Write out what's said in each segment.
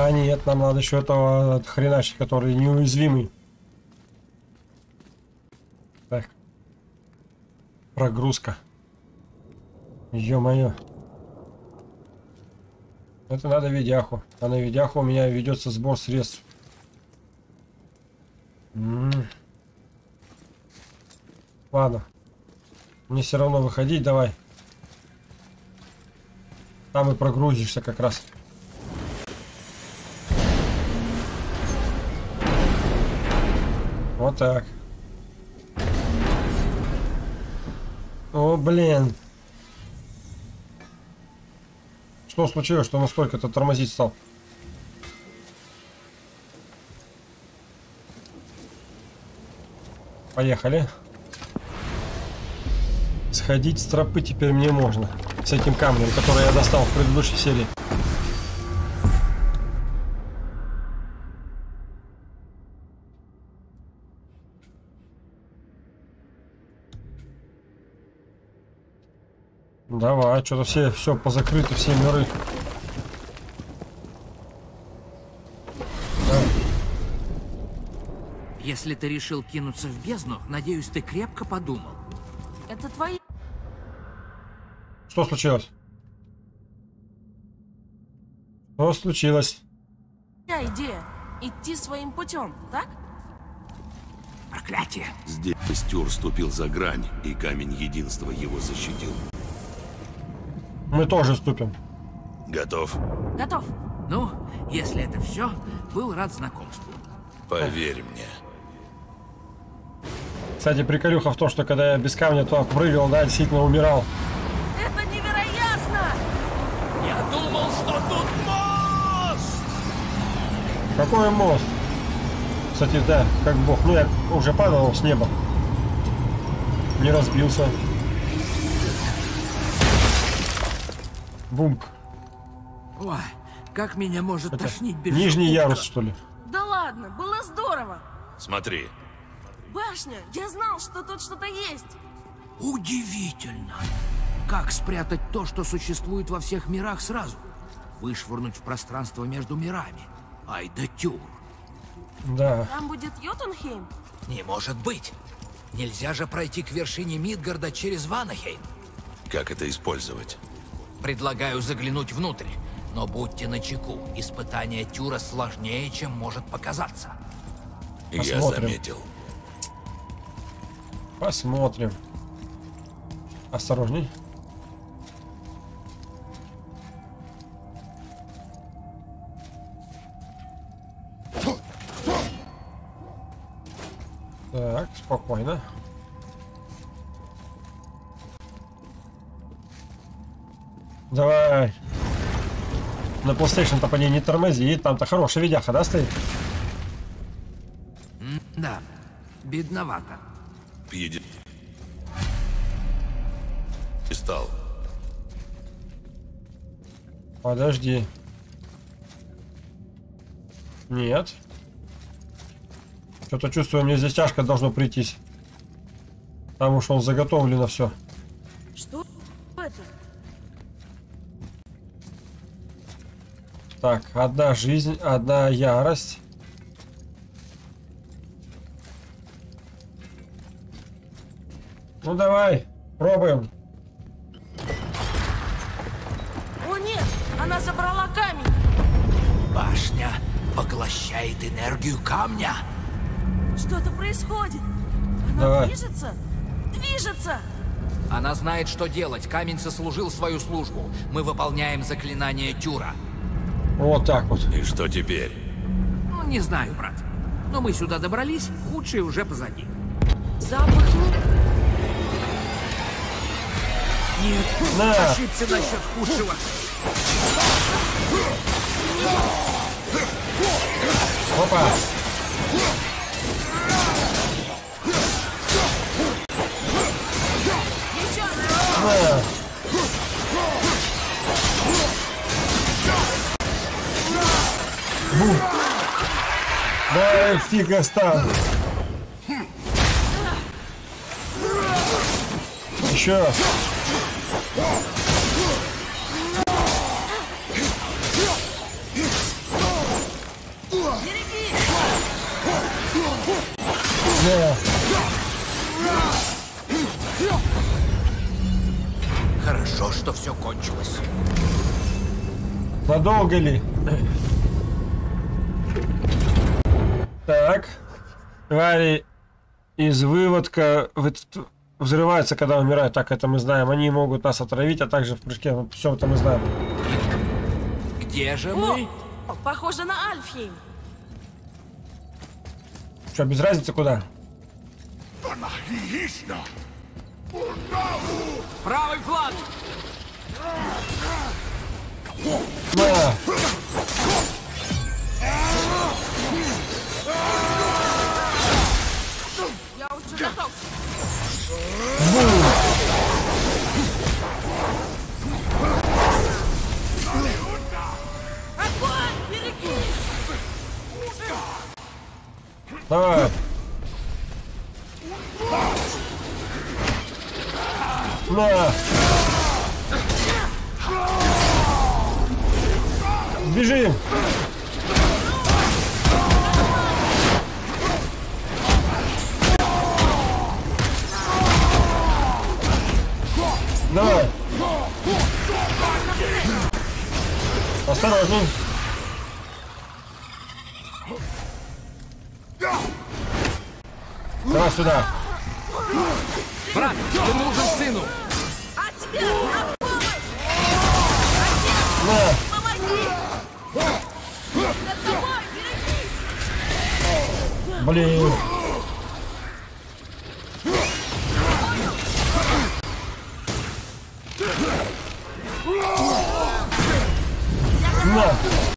А, нет, нам надо еще этого хреначить, который неуязвимый. Так. Прогрузка. Ё-моё. Это надо видяху. А на видяху у меня ведется сбор средств. Ладно. Мне все равно выходить, давай. Там и прогрузишься как раз. Вот так. О, блин. Что случилось, что настолько-то тормозить стал? Поехали. Сходить с тропы теперь мне можно. С этим камнем, который я достал в предыдущей серии. Давай, что-то все позакрыто, все миры. Да. Если ты решил кинуться в бездну, надеюсь, ты крепко подумал. Это твои... Что случилось? Что случилось? Твоя идея идти своим путем, так? Проклятие! Здесь Тюр ступил за грань, и камень единства его защитил. Мы тоже ступим. Готов? Готов. Ну, если это все, был рад знакомству. Поверь мне. Кстати, приколюха в том, что когда я без камня туда прыгал, да, действительно умирал. Это невероятно! Я думал, что тут мост! Какой мост? Кстати, да, как бог. Ну, я уже падал с неба. Не разбился. Бум. Ой, как меня может Это тошнить без нижний желудка. ярус, что ли? Да ладно, было здорово. Смотри. Башня, я знал, что тут что-то есть. Удивительно. Как спрятать то, что существует во всех мирах сразу? Вышвырнуть в пространство между мирами. Ай да Тюр. Да. Там будет Йотунхейм? Не может быть. Нельзя же пройти к вершине Мидгарда через Ванахейм. Как это использовать? Предлагаю заглянуть внутрь. Но будьте начеку. Испытание Тюра сложнее, чем может показаться. Я Посмотрим. заметил. Посмотрим. Осторожней. Так, спокойно. Давай. На PlayStation-то по ней не тормози. Там-то хорошая видяха, да, стоит? Да, бедновато. Стал. Подожди. Нет. Что-то чувствую, мне здесь тяжко должно прийтись. Потому что он заготовлено все. Что это? Так, одна жизнь, одна ярость. Ну давай, пробуем. О нет, она забрала камень. Башня поглощает энергию камня. Что-то происходит. Она Давай. движется? Движется! Она знает, что делать. Камень сослужил свою службу. Мы выполняем заклинание Тюра. Вот так вот. И что теперь? Ну, не знаю, брат. Но мы сюда добрались, худшее уже позади. Запах... Нет, На. ошибся насчет худшего. Опа. На. Бум. Да фига стал. Еще. Да. Хорошо, что все кончилось. Надолго ли? Так. Твари из выводка взрываются, когда умирают. Так, это мы знаем. Они могут нас отравить, а также в прыжке. Все это мы знаем. Где же мы? О, похоже на Альфхейм. Что, без разницы куда? Правый фланг! На! Я уже готов. Огонь! Береги! Давай! На! Бежим! Давай! Осторожней! Давай сюда! Брат, ты нужен сыну! А тебе на помощь! На! Помоги! Над тобой! Береги! Блин! На!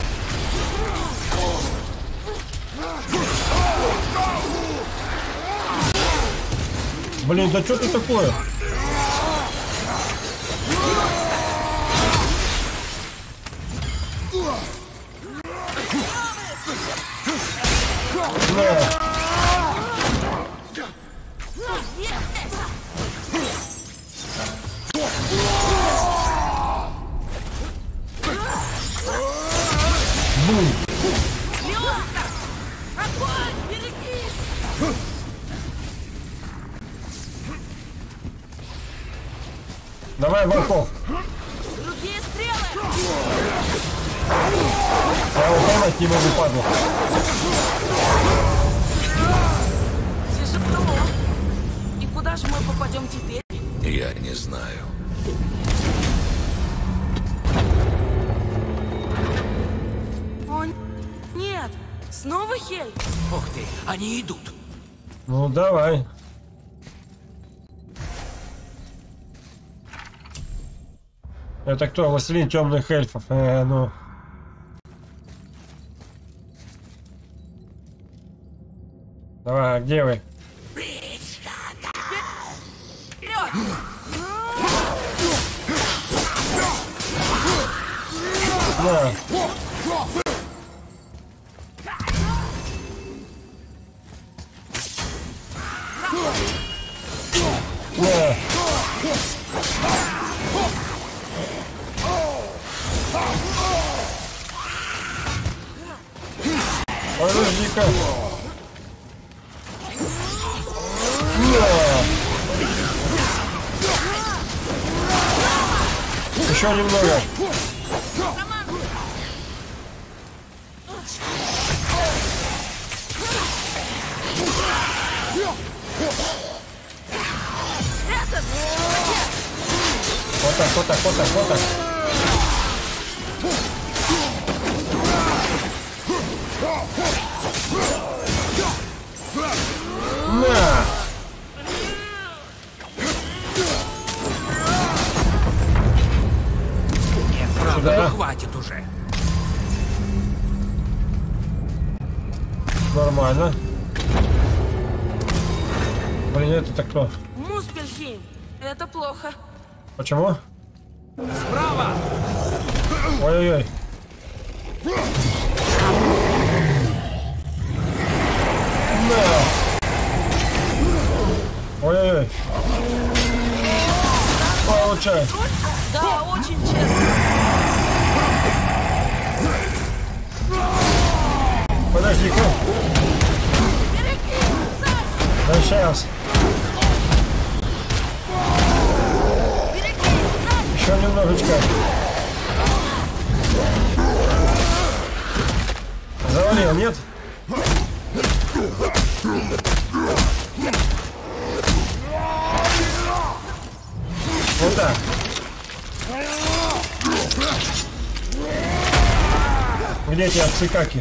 Блин, да что ты такое? На! Бум! Лёха! Огонь! Берегись! Давай, волков! Другие стрелы! Я его поймать не могу, падла. Тяжело. И куда же мы попадем теперь? Я не знаю. О, нет! Снова Хель? Ух ты, они идут. Ну, давай. Это кто? Властелин темных эльфов. Ну. Давай, а где вы? Вперед! На. На. Подожди-ка. Еще немного. Вот так, вот так, вот так, вот так. На! Нет, правда, Сюда. ну хватит уже. Нормально. Блин, это кто? Муспельхейм! Это плохо. Почему? Справа! Ой-ой-ой. На! Ой-ой-ой. Получай. Да, очень честно. Подожди-ка. Береги! Сзади! Да сейчас. Еще немножечко. Завалил, нет? Вот так. Где эти отцикаки?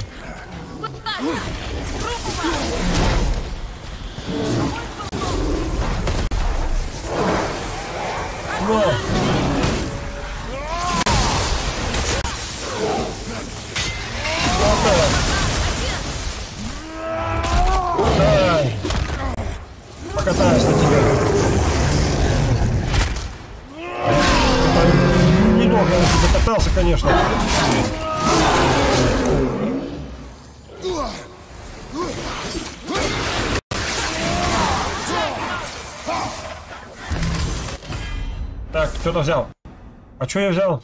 Но. Вот так. Давай. Покатаюсь на тебя. Недолго я закатался, конечно. Так, что-то взял. А что я взял?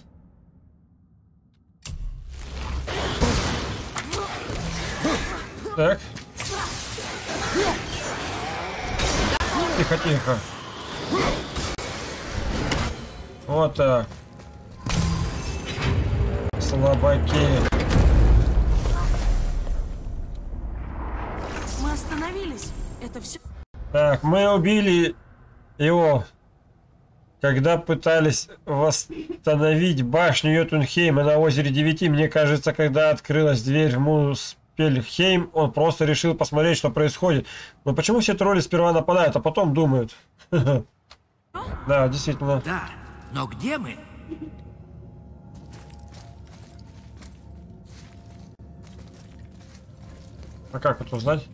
Так. Тихо, тихо. Вот так. Слабаки. Мы остановились. Это все. Так, мы убили его, когда пытались восстановить башню Йотунхейма на озере Девяти. Мне кажется, когда открылась дверь в Муспельхейм, он просто решил посмотреть, что происходит. Но почему все тролли сперва нападают, а потом думают? Да, действительно. Да, но где мы? А как это узнать?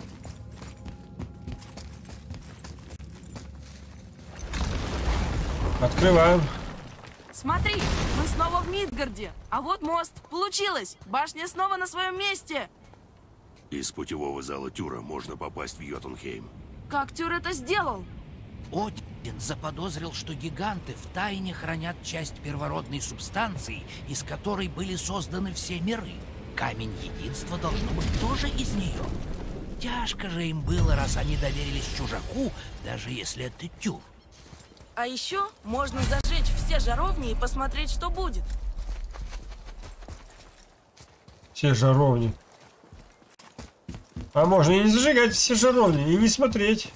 Открываем. Смотри, мы снова в Мидгарде. А вот мост. Получилось. Башня снова на своем месте. Из путевого зала Тюра можно попасть в Йотунхейм. Как Тюр это сделал? Один заподозрил, что гиганты втайне хранят часть первородной субстанции, из которой были созданы все миры. Камень единства должно быть тоже из нее. Тяжко же им было, раз они доверились чужаку, даже если это Тюр. А еще можно зажечь все жаровни и посмотреть, что будет. Все жаровни. А можно и не зажигать все жаровни, и не смотреть.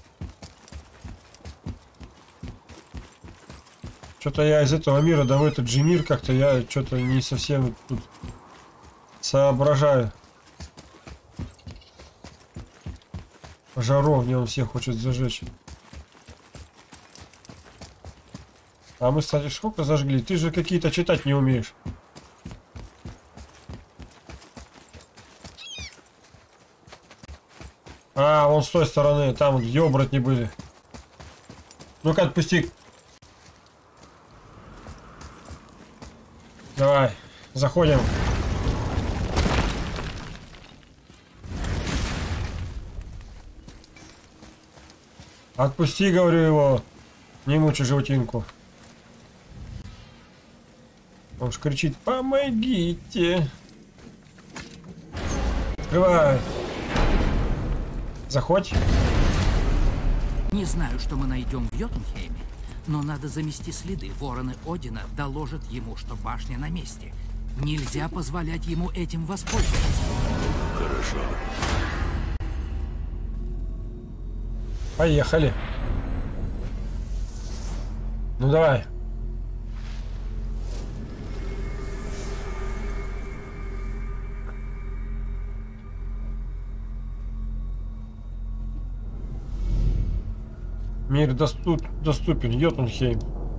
Что-то я из этого мира, да в этот же мир как-то я что-то не совсем тут соображаю. Жаровни он всех хочет зажечь. А мы, кстати, сколько зажгли? Ты же какие-то читать не умеешь. А, вон с той стороны, там вот ёбратни были. Ну-ка, отпусти. Давай, заходим. Отпусти, говорю, его. Не мучай животинку. Он ж кричит: помогите. Открывай. Заходь. Не знаю, что мы найдем в Йотунхейме, но надо замести следы. Вороны Одина доложат ему, что башня на месте. Нельзя позволять ему этим воспользоваться. Хорошо. Поехали. Ну давай. Мир доступен. Йотунхейм.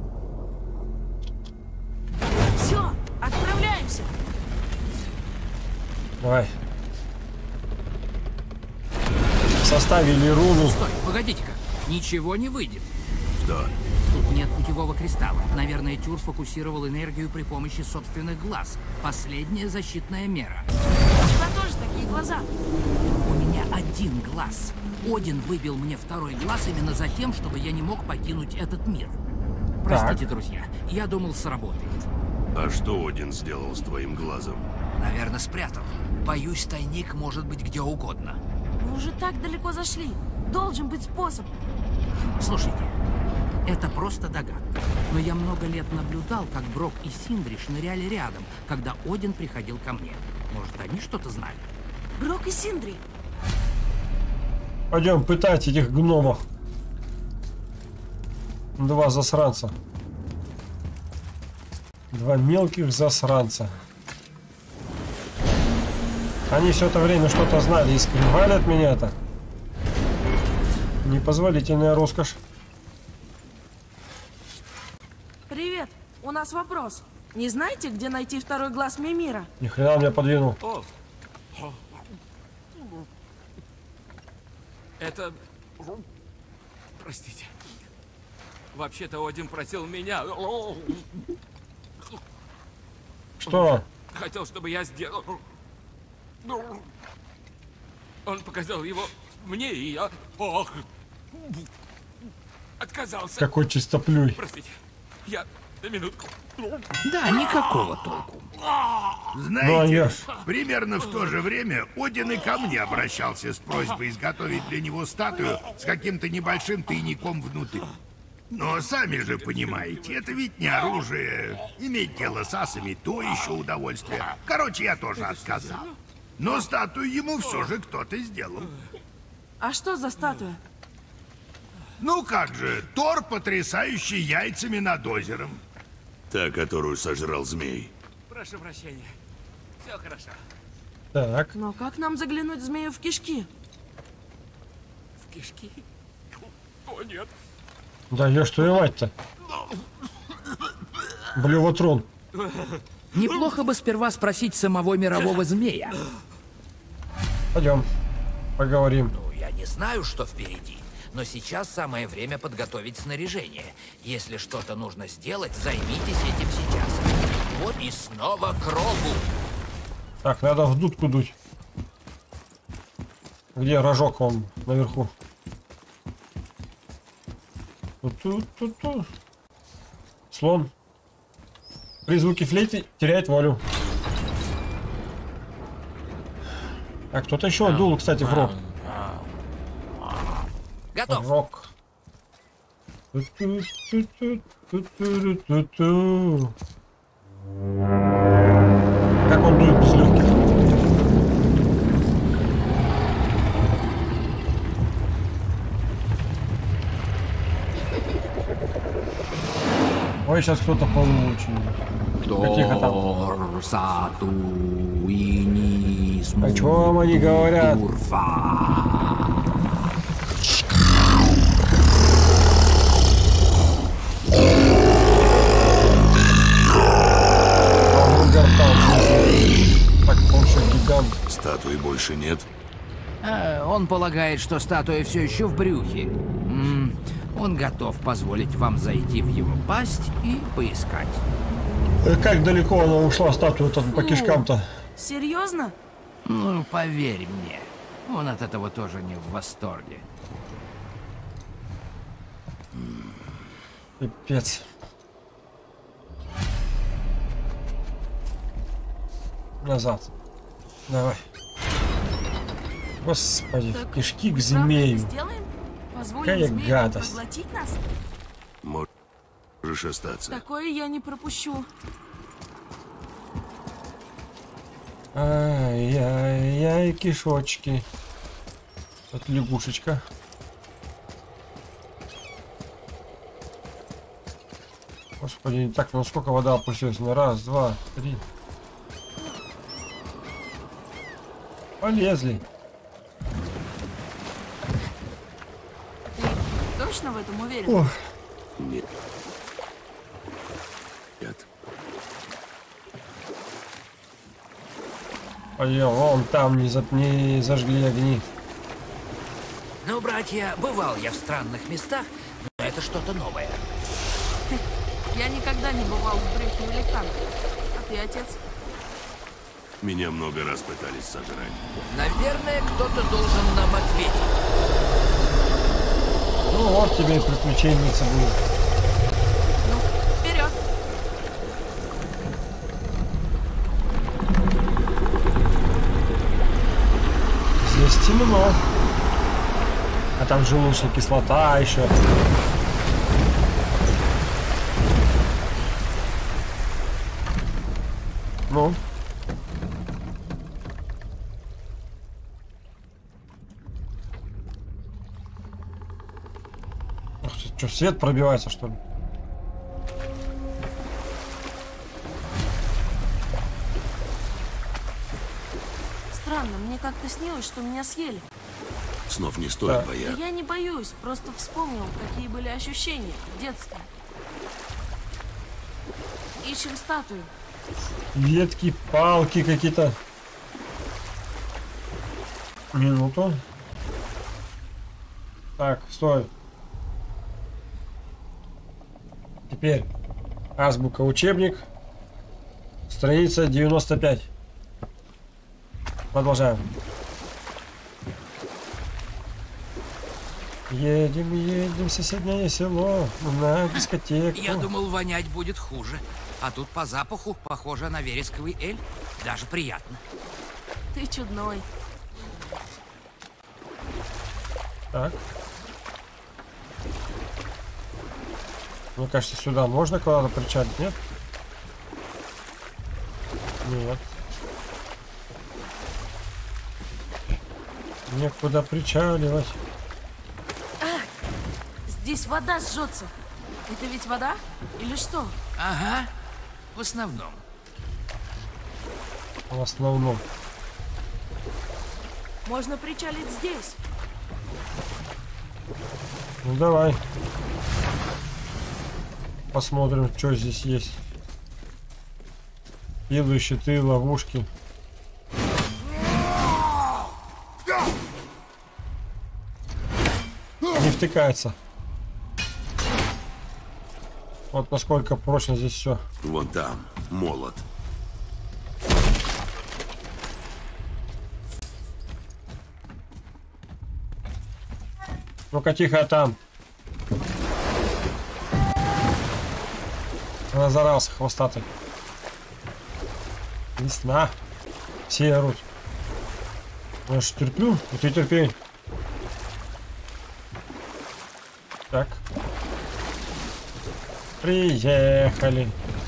Все, отправляемся. Давай. Составили руну. Стой, погодите-ка. Ничего не выйдет. Что? Тут нет путевого кристалла. Наверное, Тюр фокусировал энергию при помощи собственных глаз. Последняя защитная мера. У тебя тоже такие глаза. У меня один глаз. Один выбил мне второй глаз именно за тем, чтобы я не мог покинуть этот мир. Простите, друзья, я думал, сработает. А что Один сделал с твоим глазом? Наверное, спрятал. Боюсь, тайник может быть где угодно. Мы уже так далеко зашли. Должен быть способ. Слушайте, это просто догадка. Но я много лет наблюдал, как Брок и Синдри шныряли рядом, когда Один приходил ко мне. Может, они что-то знали? Брок и Синдри. Пойдем пытать этих гномов. Два засранца. Два мелких засранца. Они все это время что-то знали и скрывали от меня-то. Непозволительная роскошь. Привет. У нас вопрос. Не знаете, где найти второй глаз Мимира? Ни хрена меня подвинул. Это... Простите. Вообще-то Один просил меня... Что? Хотел, чтобы я сделал... Он показал его мне, и я... Отказался. Какой чистоплюй. Простите. Я... На минутку. Да, никакого толку. Знаете, примерно в то же время Один и ко мне обращался с просьбой изготовить для него статую с каким-то небольшим тайником внутри. Но сами же понимаете, это ведь не оружие. Иметь дело с асами — то еще удовольствие. Короче, я тоже отказал. Но статую ему все же кто-то сделал. А что за статуя? Ну как же, Тор, потрясающий яйцами над озером. Та, которую сожрал змей. Прошу прощения. Все хорошо. Так. Но как нам заглянуть змею в кишки? В кишки? О, нет. Да ешь твою мать-то. Блювотрон. Неплохо бы сперва спросить самого мирового змея. Пойдем. Поговорим. Ну, я не знаю, что впереди. Но сейчас самое время подготовить снаряжение. Если что-то нужно сделать, займитесь этим сейчас. Вот и снова к рогу. Так, надо в дудку дуть. Где рожок он наверху? Ту-ту-ту-ту. Слон. При звуке флейты теряет волю. А кто-то еще дул, кстати, в рог. Готов. Рок. Ту-ту-ту-ту-ту-ту-ту-ту. Как он дует без легких? Ой, сейчас кто-то получит. Каких-то там. О чем они говорят? Так, он что, гигант? Статуи больше нет. Он полагает, что статуя все еще в брюхе. Он готов позволить вам зайти в его пасть и поискать. Как далеко она ушла, статуя-то по кишкам-то? Серьезно? Ну, поверь мне, он от этого тоже не в восторге. Пипец. Назад. Давай. Господи, Так, кишки к правда змею. это сделаем? Позволим Какая змею гадость. поглотить нас? Можешь остаться. Такое я не пропущу. Ай-яй-яй, кишочки. Вот лягушечка. Господи, так, ну сколько вода опустилась? На раз, два, три. Полезли. Ты точно в этом уверен? Ох. Нет. Нет. Пойдем, вон там не зажгли огни. Ну, братья, бывал я в странных местах, но это что-то новое. Я никогда не бывал в брюхе великана. А ты, отец? Меня много раз пытались сожрать. Наверное, кто-то должен нам ответить. Ну вот тебе и приключенница будет. Ну, вперед! Здесь темно. А там желудочная кислота еще. Ну. Ах ты, что, свет пробивается, что ли? Странно, мне как-то снилось, что меня съели. Снов не стоит Да. бояться. Я не боюсь, просто вспомнил, какие были ощущения в детстве. Ищем статую. Ветки, палки какие-то. Минуту. Так, стой. Теперь азбука, учебник. Страница 95. Продолжаем. Едем, едем в соседнее село на дискотеку. Я думал, вонять будет хуже. А тут по запаху похоже на вересковый эль. Даже приятно. Ты чудной. Так. Мне кажется, сюда можно куда-то причалить, нет? Нет. Некуда причаливать. Здесь вода жжется. Это ведь вода? Или что? Ага, в основном. В основном. Можно причалить здесь. Ну давай. Посмотрим, что здесь есть. Пилы, щиты, ловушки. Не втыкается. Вот насколько прочно здесь все. Вон там, молот. Ну-ка, тихо там. Разорался хвостатый. Весна. Все орут. Я ж терплю, и ты терпи. Так. Приехали.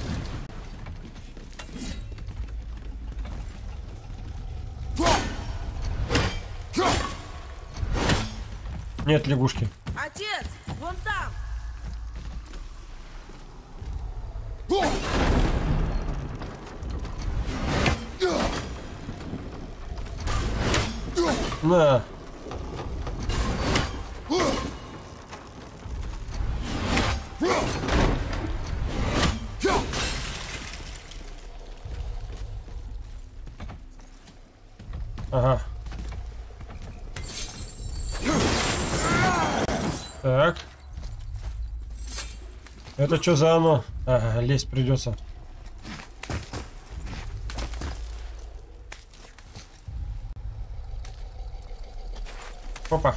Нет лягушки. Отец, вон там. На. Ага. Так. Это что за оно? Ага, лезть придется. Опа.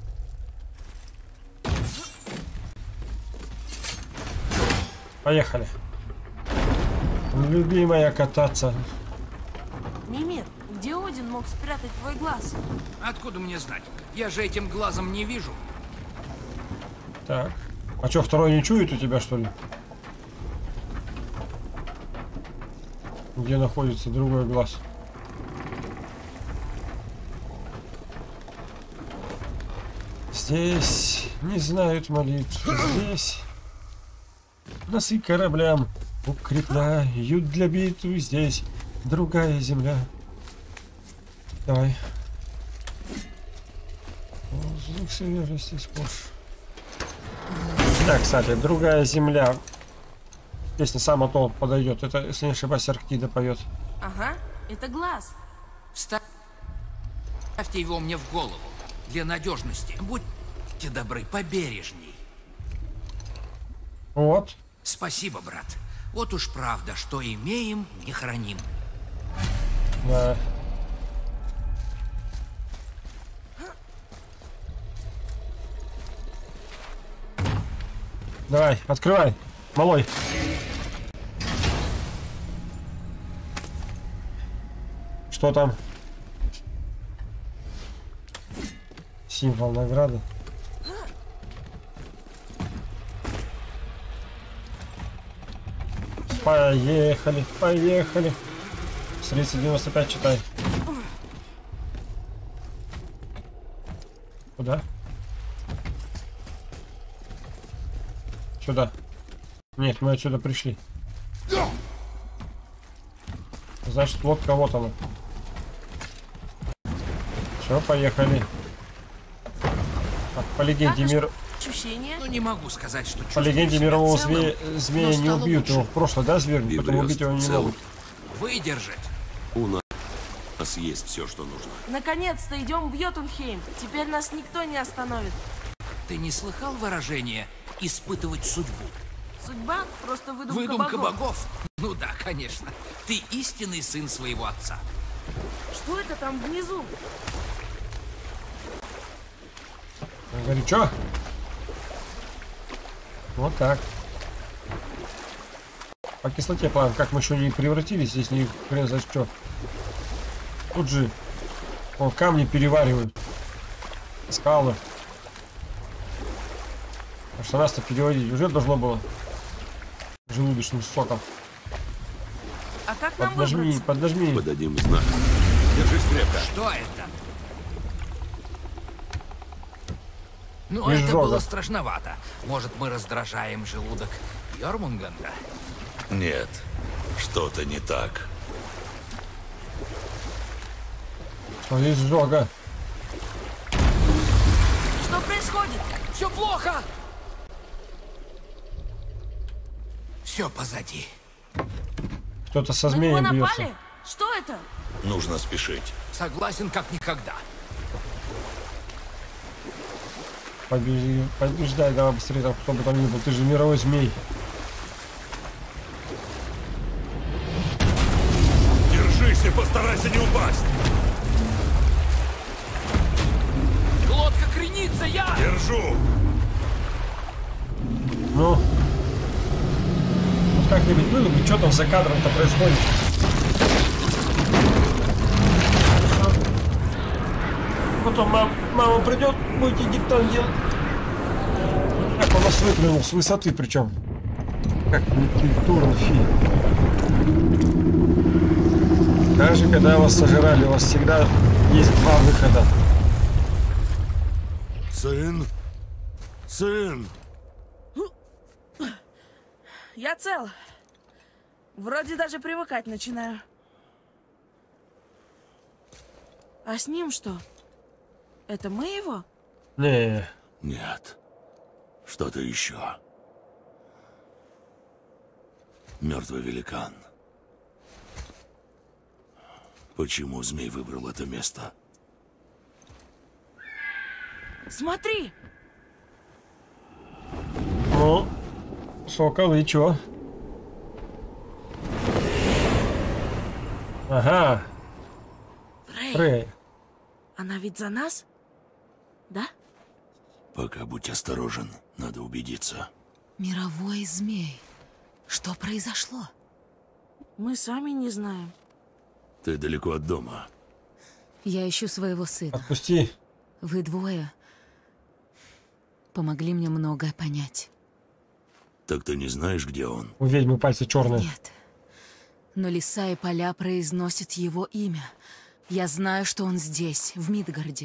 Поехали. Любимая кататься. Мимир, где Один мог спрятать твой глаз? Откуда мне знать? Я же этим глазом не вижу. Так. А что, второй не чует у тебя, что ли? Где находится другой глаз? Здесь не знают молитв. Здесь носы кораблям укрепляют для битвы. Здесь другая земля. Давай. Звук свежести сплошь. Да, кстати, другая земля. Песня сама то подойдет. Это, если не ошибаюсь, Арктида поет. Ага, это глаз. Вставьте его мне в голову. Для надежности. Будьте добры, побережней. Вот. Спасибо, брат. Вот уж правда, что имеем, не храним. Да. Давай, открывай, малой. Что там? Символ награды. Поехали, поехали. Страница 95 читай. Куда? Сюда. Нет, мы отсюда пришли. Значит, лодка вот она. Все, поехали. Так, по легенде мир... Ощущение? Ну, не могу сказать, что По чувствую легенде себя мирового целым, змея но не стало убьют лучше. его в прошлое, да, зверь? Поэтому убить его не цел. могут. Выдержать. У нас есть все, что нужно. Наконец-то идем в Йотунхейм. Теперь нас никто не остановит. Ты не слыхал выражение «испытывать судьбу»? Судьба просто выдумка, Выдумка богов. богов? Ну да, конечно. Ты истинный сын своего отца. Что это там внизу? Он говорит, что? Вот так. По кислоте плаваем. Как мы еще не превратились, здесь не хрен за что. Тут же вон, камни переваривают. Скалы. А что нас-то переводить уже должно было желудочным соком. А как нам Поднажми, выбраться? поднажми. Подадим знак. Держись крепко. Что это? Ну, Изжога. это было страшновато. Может, мы раздражаем желудок Йормунганда? Нет, что-то не так. Что здесь жога? Что происходит? Все плохо! Все позади. Кто-то со На него змеем бьется. напали? Что это? Нужно спешить. Согласен, как никогда. Побеждай, давай быстрее, там, кто бы там ни был. Ты же мировой змей. Держись и постарайся не упасть. Лодка кренится, я! Держу. Ну. Вот как-нибудь вылупи, что там за кадром-то происходит? Потом мама придет, будете диктант делать. Как он нас выплюнул с высоты причем. Как некультурно, фи. Даже когда вас сожрали, у вас всегда есть два выхода. Сын? Сын? Я цел. Вроде даже привыкать начинаю. А с ним что? Это мы его? Не, Нет. Что-то еще. Мертвый великан. Почему змей выбрал это место? Смотри! ну, сокол, и чё? Ага, Фрей, Фрей. она ведь за нас? Да? Пока будь осторожен, надо убедиться. Мировой змей. Что произошло? Мы сами не знаем. Ты далеко от дома. Я ищу своего сына. Отпусти. Вы двое помогли мне многое понять. Так ты не знаешь, где он? У ведьмы пальцы черные. Нет. Но леса и поля произносят его имя. Я знаю, что он здесь, в Мидгарде.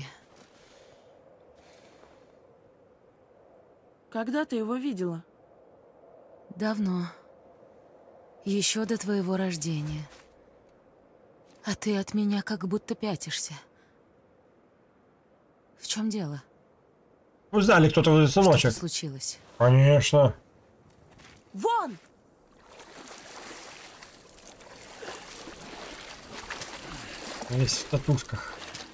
Когда ты его видела? Давно. Еще до твоего рождения. А ты от меня как будто пятишься. В чем дело? Вы знали, кто твой Что сыночек? случилось? Конечно. Вон! Весь в татушках.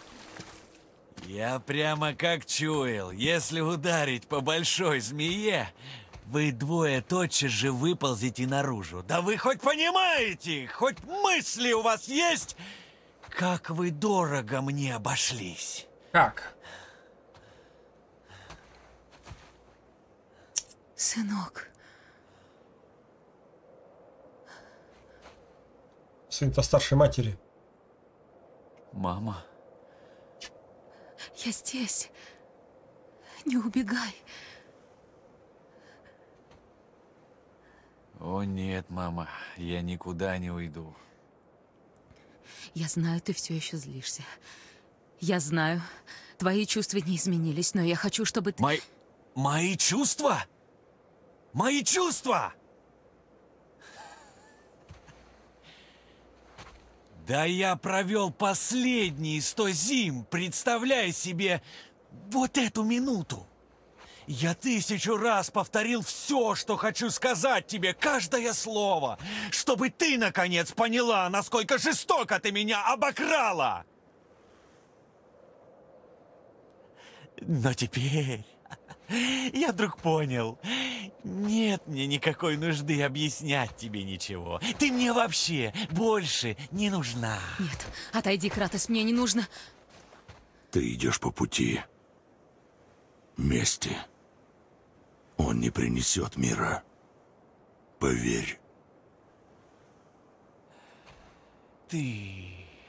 Я прямо как чуял, если ударить по большой змее, вы двое тотчас же выползете наружу. Да вы хоть понимаете, хоть мысли у вас есть, как вы дорого мне обошлись. Как? Сынок, Сын-то старшей матери. Мама, я здесь. Не убегай. О нет, мама, я никуда не уйду. Я знаю, ты все еще злишься. Я знаю, твои чувства не изменились, но я хочу, чтобы ты... Мои чувства? Мои чувства! Да я провел последние 100 зим, представляя себе вот эту минуту. Я 1000 раз повторил все, что хочу сказать тебе, каждое слово, чтобы ты, наконец, поняла, насколько жестоко ты меня обокрала. Но теперь я вдруг понял, нет мне никакой нужды объяснять тебе ничего. Ты мне вообще больше не нужна. Нет, отойди, Кратос, мне не нужно. Ты идешь по пути мести. Он не принесет мира. Поверь. Ты...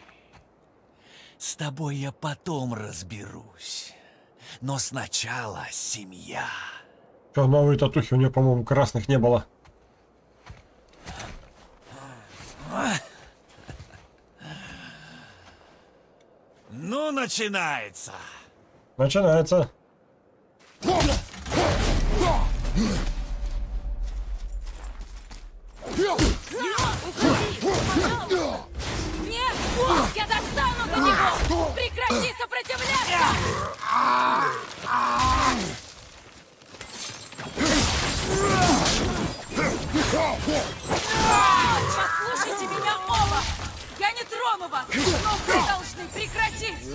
С тобой я потом разберусь. Но сначала семья. Что, новые татухи у нее, по-моему, красных не было. Ну, начинается. Начинается. Нет! Я достану до него! Прекрати сопротивляться! Послушайте меня оба! Я не трону вас, но вы должны прекратить!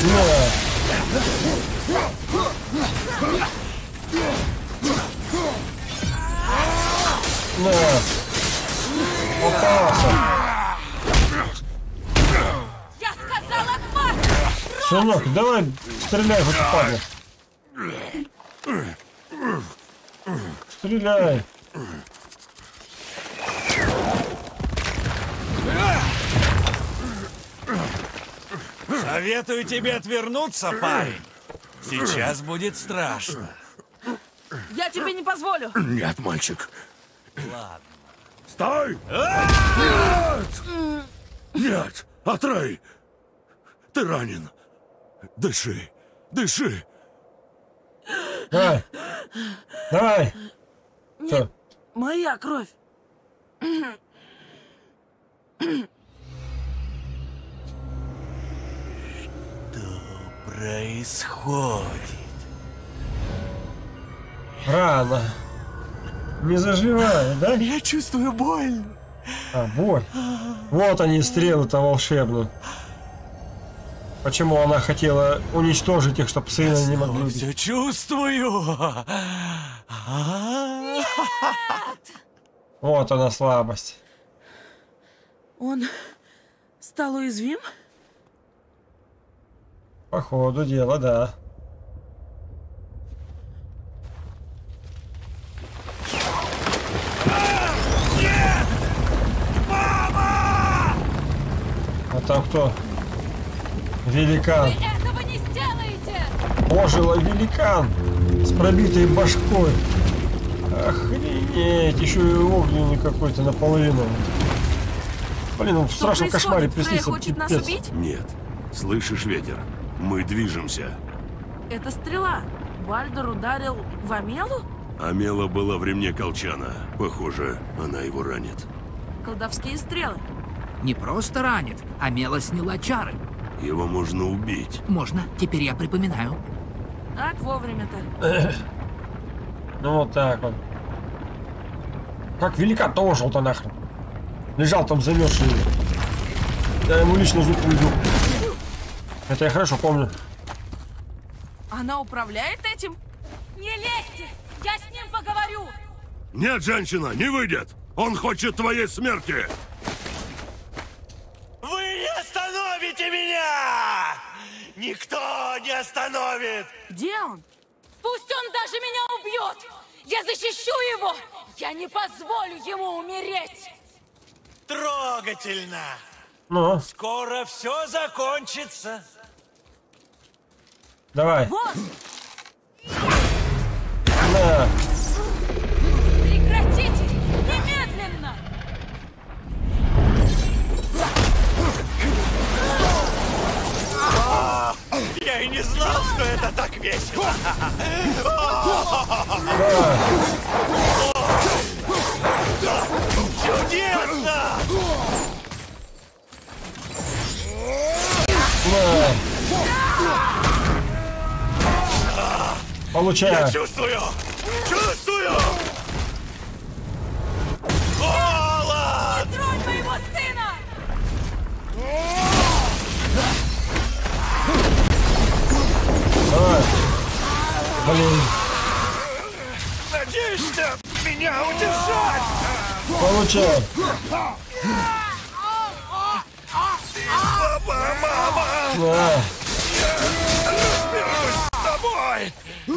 Попался. Я сказала хватит! Сынок, давай стреляй в эту падлу. Стреляй. Советую тебе отвернуться, парень. Сейчас будет страшно. Я тебе не позволю! Нет, мальчик. Ладно. Стой! Нет! Нет! Атрей! Ты ранен. Дыши. Дыши. Давай. Давай. Что? Моя кровь! Происходит. Рано. Не заживает, да? Я чувствую боль. А, боль. Вот они, стрелы-то волшебные. Почему она хотела уничтожить их, чтобы сына не могли убить? Все чувствую. Вот она слабость. Он стал уязвим? По ходу дела, да. Нет! Мама! А там кто? Великан. Вы этого не сделаете! Ожила великан с пробитой башкой. Охренеть, еще и огненный какой-то наполовину. Блин, он в страшном кошмаре Фрей приснится. хочет нас пипец. убить? Нет. Слышишь ветер? Мы движемся. Это стрела. Бальдер ударил в Амелу? Амела была в ремне колчана. Похоже, она его ранит. Колдовские стрелы. Не просто ранит, а Мела сняла чары. Его можно убить. Можно, теперь я припоминаю. Так вовремя-то. Ну вот так вот. Как великан-то ожил-то нахрен. Лежал там замерзший. Я ему лично зуб уйду. Это я хорошо помню. Она управляет этим? Не лезьте! Я с ним поговорю! Нет, женщина, не выйдет! Он хочет твоей смерти! Вы не остановите меня! Никто не остановит! Где он? Пусть он даже меня убьет! Я защищу его! Я не позволю ему умереть! Трогательно! Ну, Скоро все закончится. давай. Вот! На. Прекратите! Немедленно! Чудесно! Получаю. Чувствую! Чувствую! Холод! Не тронь моего сына! Давай. Блин. Надеешься меня удержать? Получай. Мама! Да. Разберусь с тобой!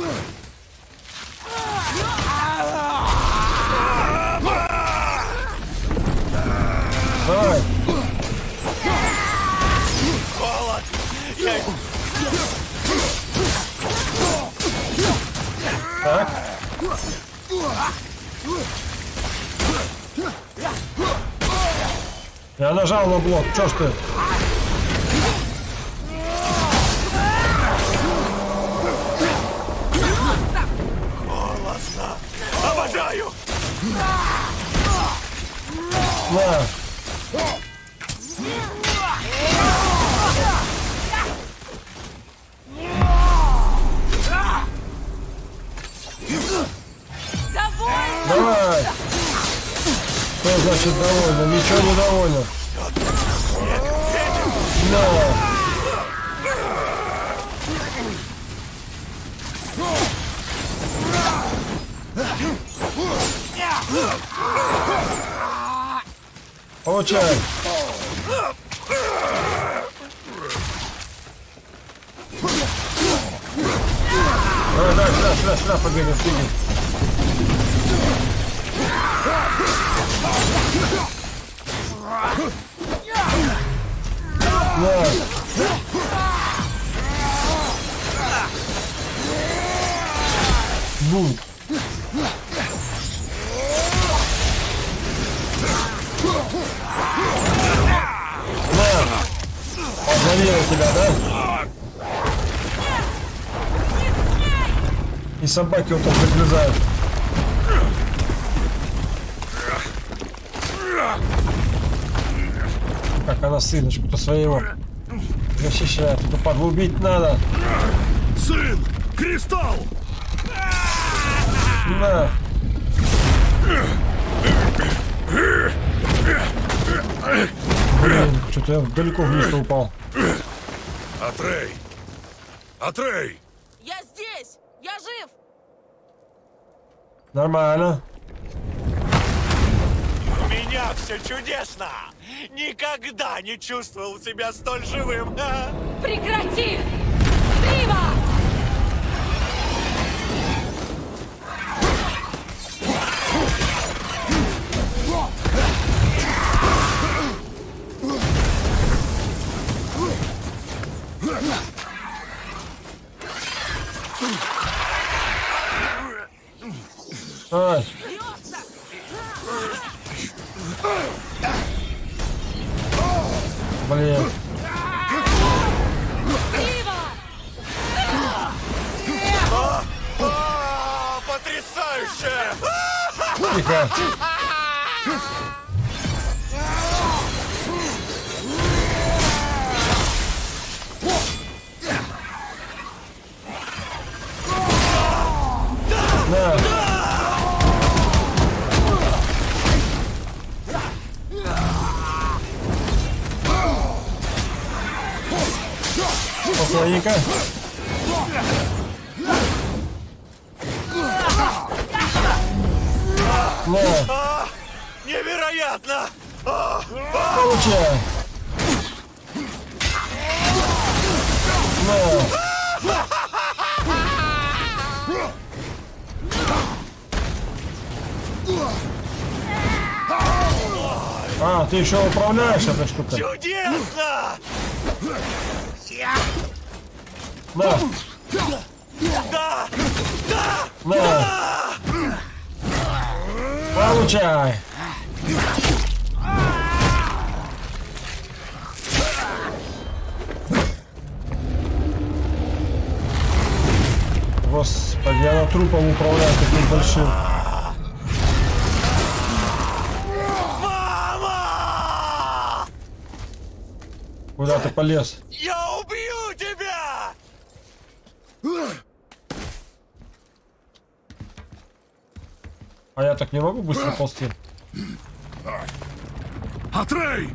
Давай. Холод! Я... Так. Я нажал на блок. Чё ж ты? Холодно! Обожаю! На. Давай. Что значит довольно? Ничего не довольно. На. Получай. Давай, сюда, побегай, впереди. На. Бум. Подзавела тебя, да? И собаки вот так загрызают. Как она сыночку-то своего защищает. Это поглубить надо. Сын! Кристалл! На. Блин, что-то я далеко вниз упал. Атрей! Атрей! Я здесь! Я жив! Нормально. У меня все чудесно! Никогда не чувствовал себя столь живым! Прекрати! Трива! Ай. Блин. Потрясающе! Тихо. На. Спокойненько. На. Невероятно! Получай. На. А, ты еще управляешь этой штукой? Чудесно! На. Да! Да! На. Получай. Господи. я на трупом управляю таким большим. Мама! Куда ты полез? Я убью тебя! А я так не могу быстро ползти. Атрей!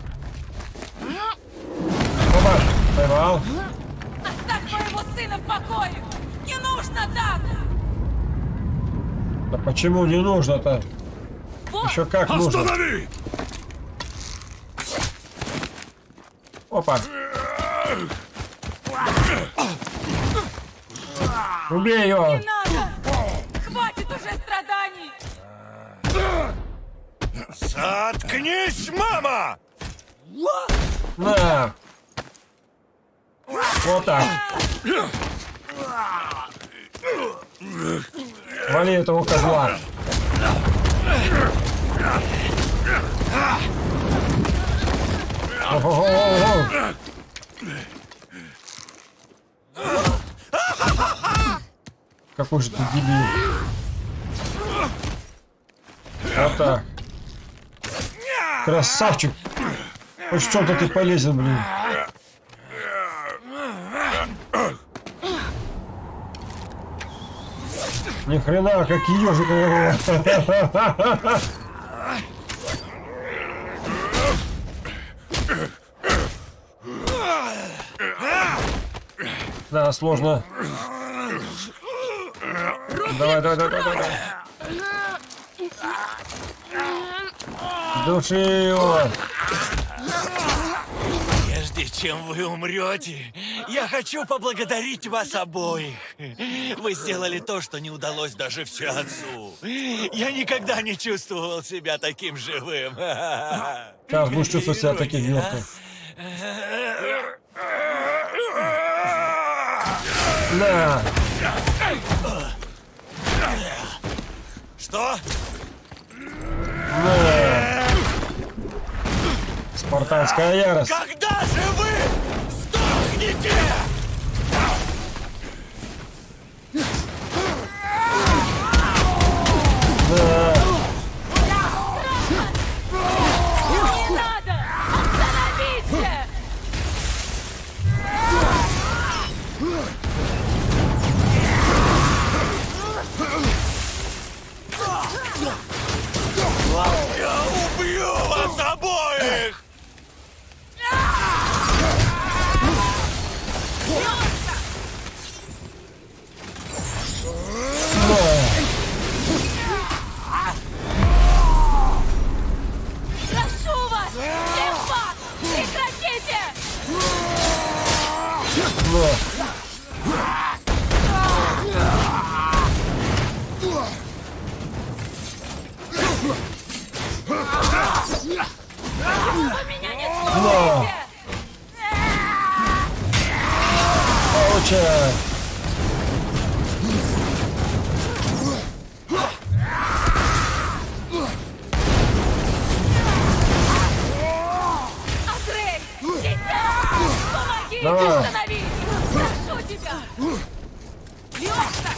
Опа, поймал. Оставь моего сына в покое! Не нужно так! Да почему не нужно-то? Вот! Еще как нужно. Останови! Опа. Убей его. Не надо! Хватит уже страданий! Заткнись, мама! На. Вот так. Вали этого козла. Ого-го-го. Какой же ты дебил. Вот так. Красавчик. Хоть в чем-то ты полезен, блин. Ни хрена, как ежик. Да, сложно. Давай. Души его. Прежде чем вы умрете, я хочу поблагодарить вас обоих. Вы сделали то, что не удалось даже всеотцу. Я никогда не чувствовал себя таким живым. Сейчас будешь чувствовать себя таким мертвым. На. Что? На. Спартанская ярость. Когда же вы сдохнете? Да. Не надо! Остановите! Я убью вас обоих! Прошу вас! Лимфа! Прекратите! Вы меня не слушаете! Получай. Атрей! Дитя! Помоги Давай. остановить! Прошу тебя! Лёшка!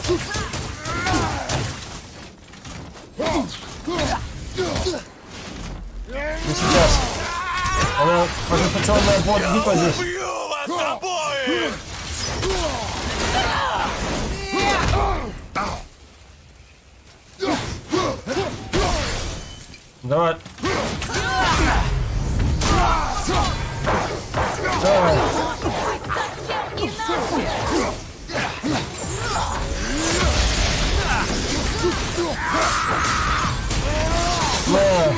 Не сейчас. Она ожесточенная битва здесь. Убью вас обоих! Давай. Давай. Совсем не надо! На.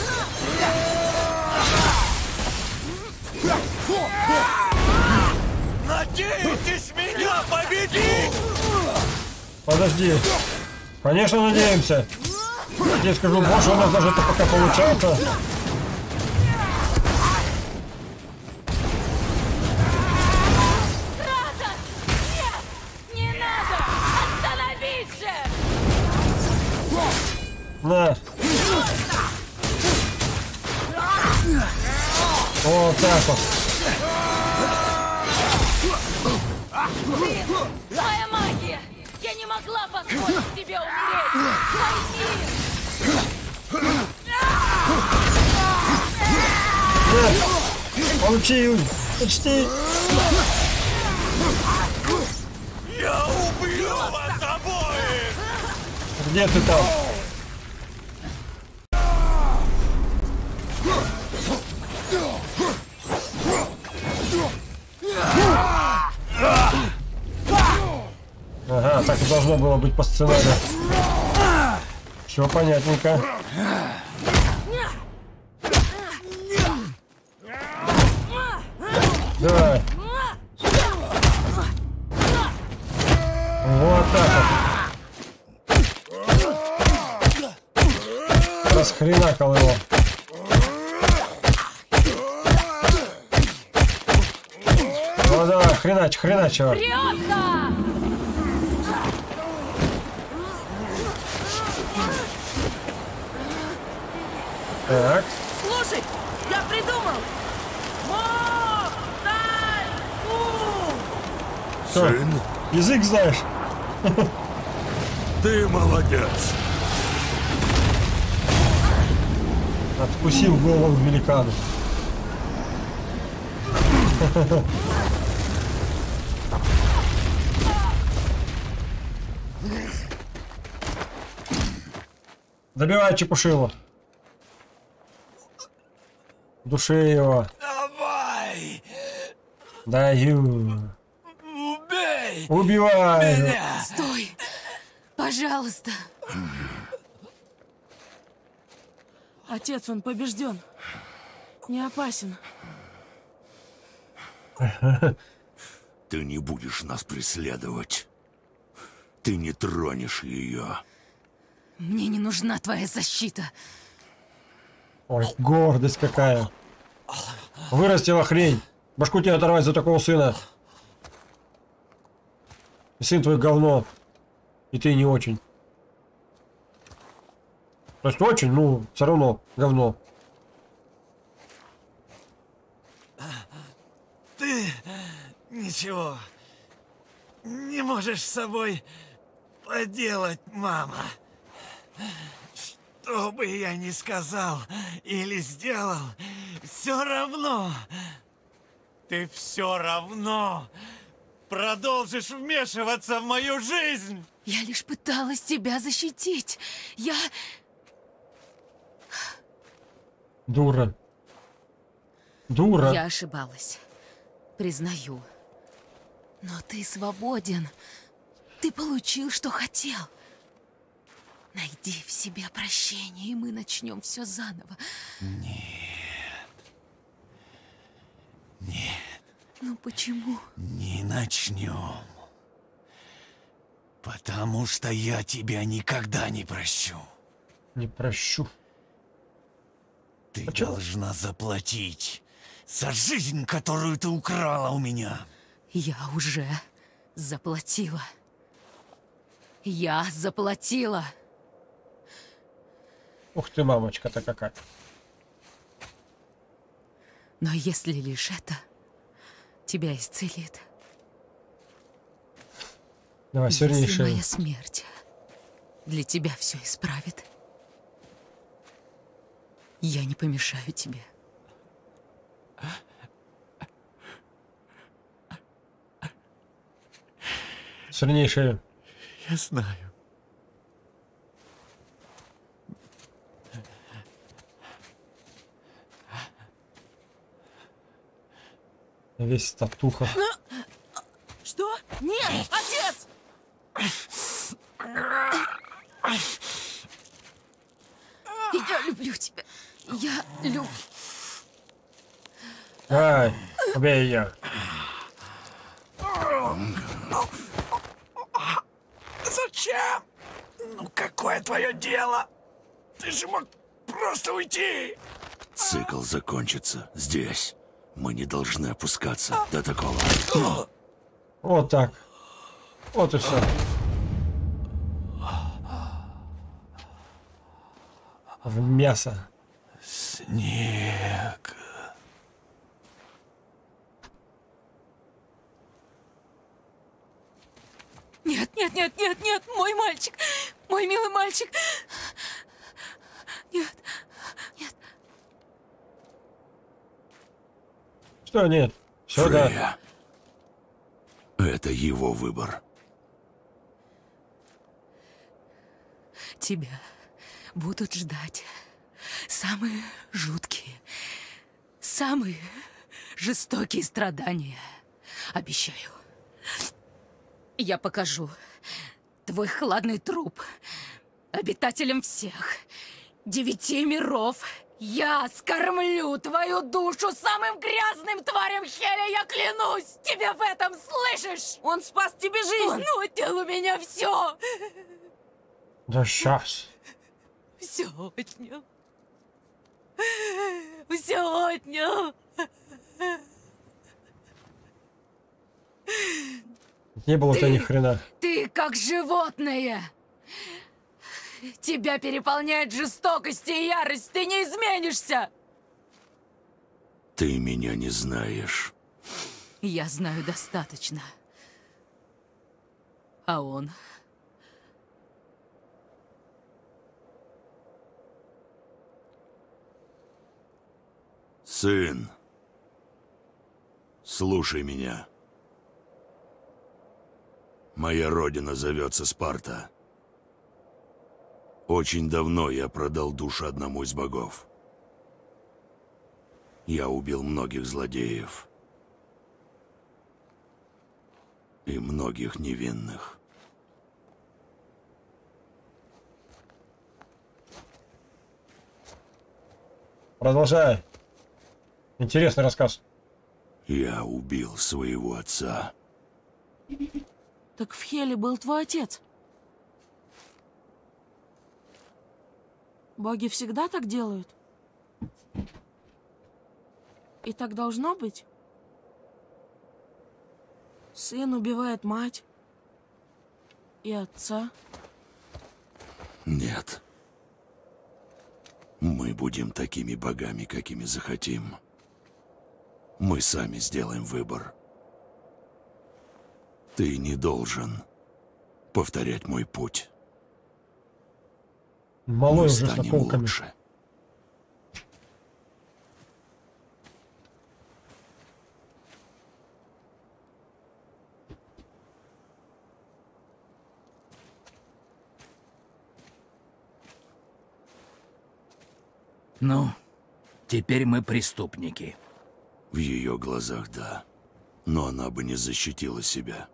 Надеетесь меня победить? Подожди. Конечно, надеемся. Я тебе скажу больше, у нас даже это пока получается. Кратос! Нет! Не надо! Остановись же! На. Вот так вот. Моя магия! Я не могу могла позволить тебе умереть! Пойми! Получил! Почти! Я убью вас обоих! Где ты там? Ага, так и должно было быть по сценарию. Все понятненько. Давай. Вот так вот. Расхренакал его. Ну давай, хренач, хренач его. Так. Слушай, я придумал! Что? Сын, Язык знаешь? ты молодец. Откусил голову великану. Добивай чепушилу. Души его. Давай! Даю. Убей! Убивай. Меня! Стой! Пожалуйста! Отец, он побежден. Не опасен. Ты не будешь нас преследовать. Ты не тронешь ее. Мне не нужна твоя защита. Ой, гордость какая. Вырастила хрень. Башку тебе оторвать за такого сына. И сын твой говно. И ты не очень. То есть очень, ну, все равно говно. Ты ничего не можешь с собой поделать, мама. Что бы я ни сказал или сделал, все равно. Ты все равно продолжишь вмешиваться в мою жизнь. Я лишь пыталась тебя защитить. Я... Дура. Дура. Я ошибалась. Признаю. Но ты свободен. Ты получил, что хотел. Найди в себе прощение, и мы начнем все заново. Нет. Ну почему? Не начнем. Потому что я тебя никогда не прощу. Не прощу. Ты Почему? должна заплатить за жизнь, которую ты украла у меня. Я уже заплатила. Я заплатила. Ух ты, мамочка-то какая. Но если лишь это тебя исцелит. Давай, Если сильнейшее. моя смерть для тебя все исправит, я не помешаю тебе. Сильнейшее. Я знаю. Весь в татухах. Что? Нет, отец! Я люблю тебя. Я люблю. Давай, убей ее. Зачем? Ну какое твое дело? Ты же мог просто уйти. Цикл закончится здесь. Мы не должны опускаться до такого. Вот так. Вот и все. В мясо. Снег. Нет, нет. Нет, нет, нет, нет, мой мальчик, мой милый мальчик. Нет, нет. Что нет? Все, да. Фрея. Это его выбор. Тебя будут ждать самые жуткие, самые жестокие страдания. Обещаю. Я покажу твой хладный труп обитателям всех 9 миров. Я скормлю твою душу самым грязным тварям Хеля, я клянусь! Тебе в этом, слышишь? Он спас тебе жизнь! Он отнял у меня все! Да сейчас. Все отнял. Все отнял. Не было у тебя ни хрена. Ты как животное. Тебя переполняет жестокость и ярость. Ты не изменишься. Ты меня не знаешь. Я знаю достаточно. А он... Сын, слушай меня. Моя родина зовется Спарта. Очень давно я продал душу одному из богов. Я убил многих злодеев. И многих невинных. Продолжай. Интересный рассказ. Я убил своего отца. Так в Хеле был твой отец. Боги всегда так делают? И так должно быть? Сын убивает мать и отца. Нет. Мы будем такими богами, какими захотим. Мы сами сделаем выбор. Ты не должен повторять мой путь. Малой Мы уже с станем наколками. лучше. Ну, теперь мы преступники. В ее глазах, да. Но она бы не защитила себя.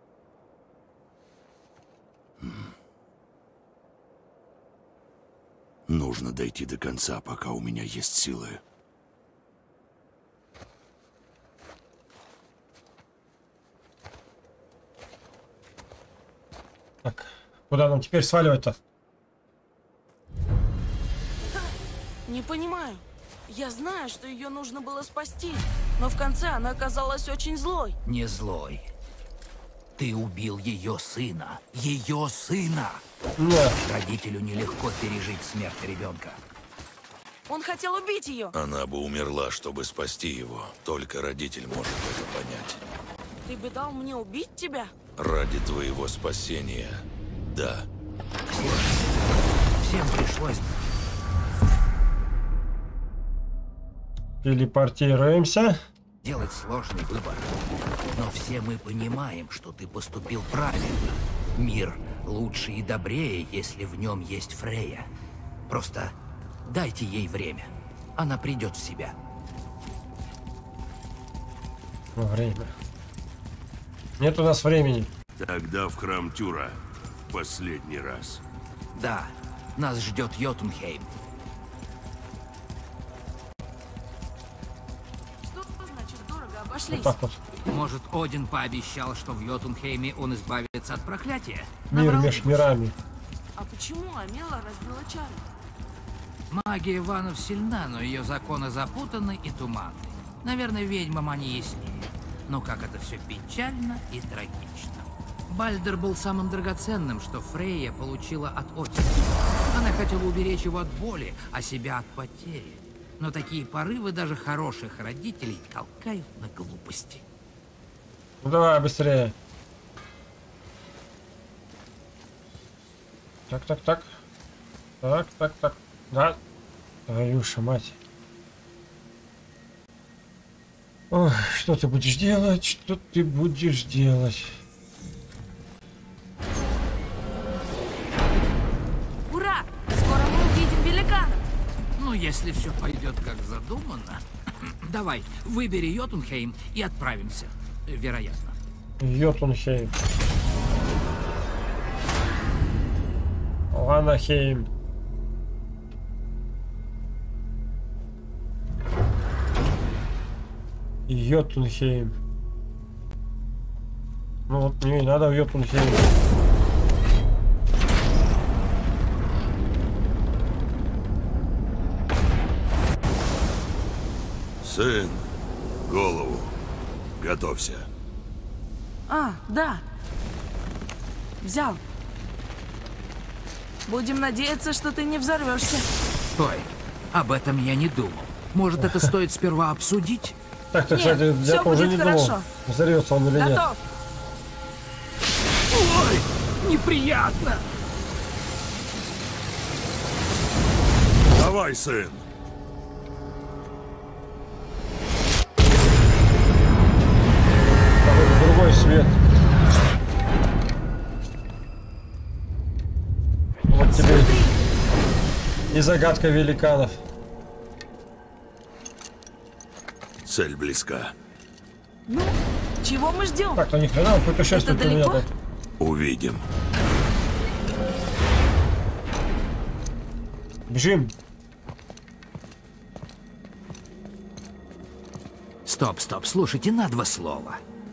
Нужно дойти до конца, пока у меня есть силы. Так, куда нам теперь сваливать-то? Не понимаю. Я знаю, что ее нужно было спасти, но в конце она оказалась очень злой. Не злой. Ты убил ее сына. Ее сына! Да. Родителю нелегко пережить смерть ребенка. Он хотел убить ее. Она бы умерла, чтобы спасти его. Только родитель может это понять. Ты бы дал мне убить тебя? Ради твоего спасения, да. Всем пришлось. Телепортируемся. Делать сложный выбор. Но все мы понимаем, что ты поступил правильно. Мир лучше и добрее, если в нем есть Фрея. Просто дайте ей время. Она придет в себя. Время. Нет у нас времени. Тогда в храм Тюра. Последний раз. Да, нас ждет Йотунхейм. Что значит дорого обошлись? Вот так вот. Может, Один пообещал, что в Йотунхейме он избавится от проклятия? Мир Наврал? между мирами. А почему Амела разбила чары? Магия ванов сильна, но ее законы запутаны и туманны. Наверное, ведьмам они яснее. Но как это все печально и трагично. Бальдер был самым драгоценным, что Фрейя получила от Одина. Она хотела уберечь его от боли, а себя от потери. Но такие порывы даже хороших родителей толкают на глупости. Ну давай быстрее. Так. Так. Да. Твоюша мать. Ох, что ты будешь делать? Что ты будешь делать? Ура! Скоро мы увидим великанов. Ну, если все пойдет как задумано... Давай, выбери Йотунхейм и отправимся. Вероятно. Йотунхейм. Ванахейм. Йотунхейм. Ну вот мне и надо в Йотунхейм. Сын, голову. Готовься. А, да. Взял. Будем надеяться, что ты не взорвешься. Стой, об этом я не думал. Может, это стоит сперва обсудить? Так, Нет, кстати, всё я уже будет не хорошо. думал, взорвется он или нет. Готов. Ой, неприятно. Давай, сын. Какой-то другой свет. Вот тебе и загадка великанов. Цель близка. Ну, чего мы ждем? Так, то ни хрена, он путешествует Это у меня далеко? тут. Увидим. Бежим. Стоп, слушайте, на два слова.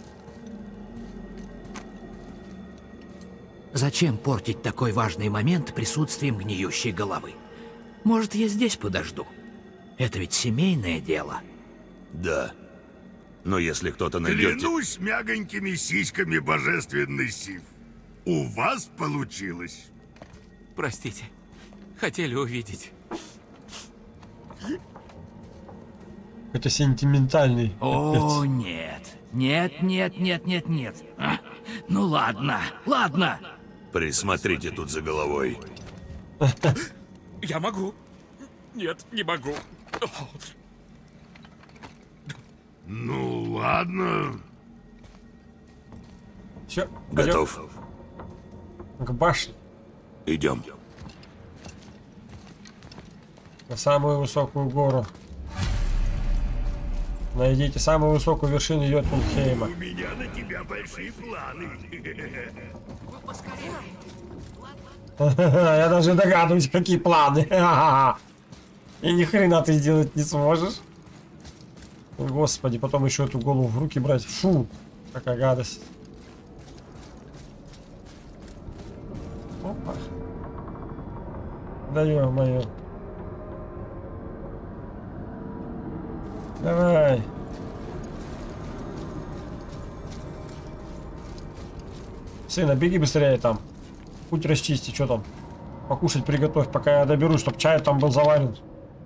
Зачем портить такой важный момент присутствием гниющей головы? Может, я здесь подожду? Это ведь семейное дело. Да. Но если кто-то найдет... Клянусь мягонькими сиськами, божественный Сив. У вас получилось. Простите. Хотели увидеть. Это сентиментальный. О, капец. нет. А? Ну ладно. Присмотрите тут за головой. Я могу. Нет, не могу. Ну, ладно. Все, Готов. к башне. Идем. На самую высокую гору. Найдите самую высокую вершину Йотунхейма. У меня на тебя большие планы. Я даже догадываюсь, какие планы. И ни хрена ты сделать не сможешь. Господи, потом еще эту голову в руки брать. Фу, какая гадость. Опа. Да ё-моё. Давай. Сына, беги быстрее там. Путь расчисти, что там. Покушать приготовь, пока я доберусь, чтобы чай там был заварен.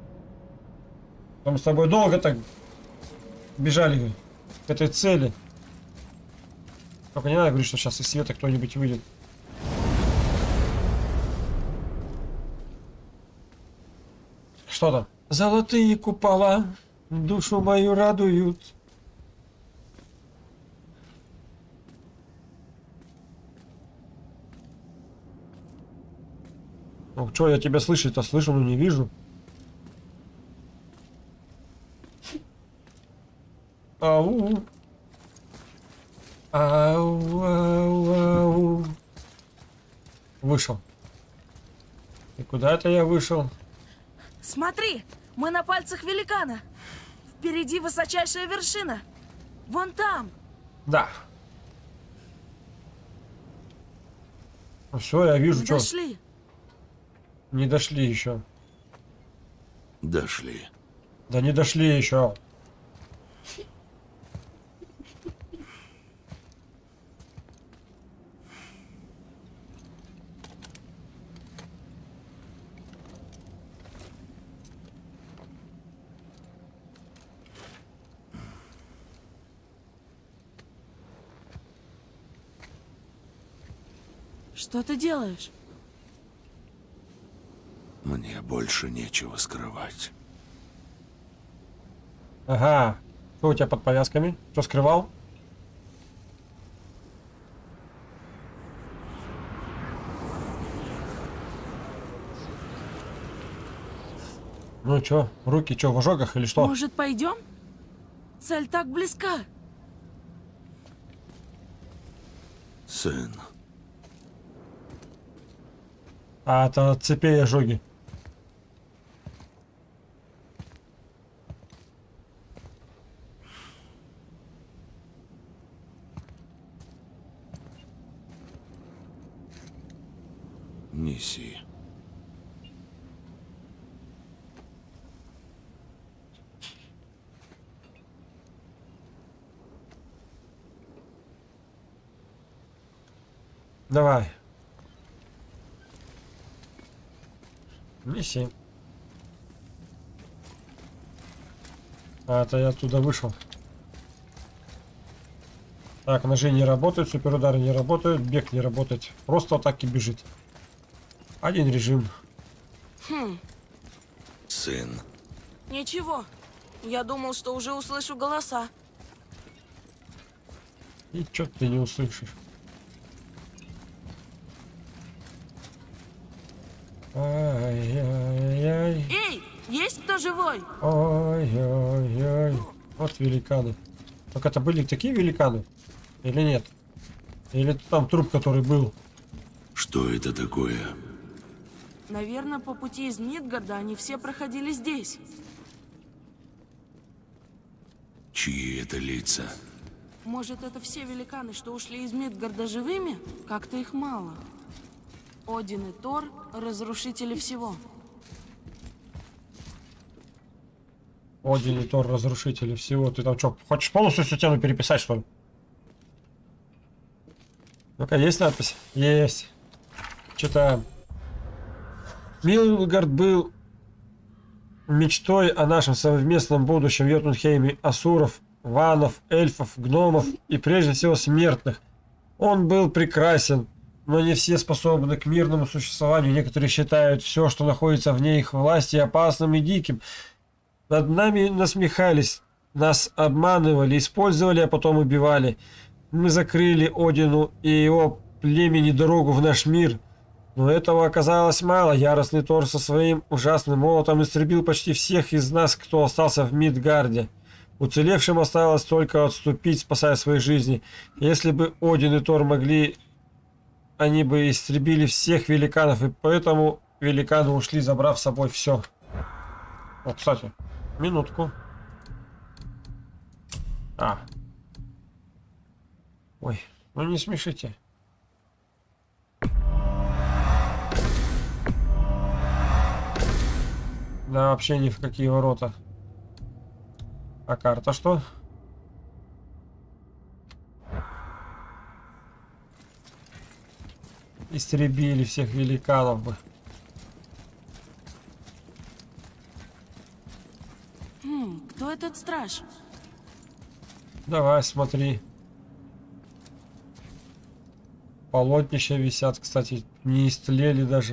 Мы с тобой долго так бежали к этой цели. Только не надо говорить, что сейчас из света кто-нибудь выйдет. Что там? Золотые купола душу мою радуют. Ну, что я тебя слышать-то слышу, но не вижу. Ау. Ау. Вышел. И куда это я вышел? Смотри, мы на пальцах великана. Впереди высочайшая вершина. Вон там. Да. Ну все, я вижу, что. Дошли. Не дошли еще. Дошли. Да не дошли еще. Что ты делаешь? Мне больше нечего скрывать. Ага. Что у тебя под повязками? Что скрывал? Ну чё, руки чё, в ожогах или что? Может, пойдем? Цель так близка. Сын, А это от цепей ожоги. неси. Давай. Неси. А, это я оттуда вышел. Так, ножи не работают, суперудары не работают, бег не работает. Просто атаки бежит. Один режим. Сын, Ничего. Я думал, что уже услышу голоса. И чё ты не услышишь? Ай-яй-яй. Эй, есть кто живой? Ой-ой-ой. Вот великаны. Только это были такие великаны? Или нет? Или там труп, который был? что это такое? Наверное, по пути из Мидгарда они все проходили здесь. Чьи это лица? Может, это все великаны, что ушли из Мидгарда живыми? Как-то их мало. Один и Тор — разрушители всего. Один и Тор, разрушители всего. Ты там что, хочешь полностью всю тему переписать, что ли? Ну-ка, есть надпись? Есть. Читаем. Мидгард был мечтой о нашем совместном будущем в Йотунхейме асуров, ванов, эльфов, гномов и прежде всего смертных. Он был прекрасен, но не все способны к мирному существованию. Некоторые считают все, что находится вне их власти, опасным и диким. Над нами насмехались, нас обманывали, использовали, а потом убивали. Мы закрыли Одину и его племени дорогу в наш мир. Но этого оказалось мало. Яростный Тор со своим ужасным молотом истребил почти всех из нас, кто остался в Мидгарде. Уцелевшим осталось только отступить, спасая свои жизни. Если бы Один и Тор могли, они бы истребили всех великанов, и поэтому великаны ушли, забрав с собой все. О, кстати, минутку. Ой, ну не смешите. Да, вообще ни в какие ворота. А карта что? Истребили всех великанов бы. Кто этот страж? Давай, смотри. Полотнища висят, кстати, не истлели даже.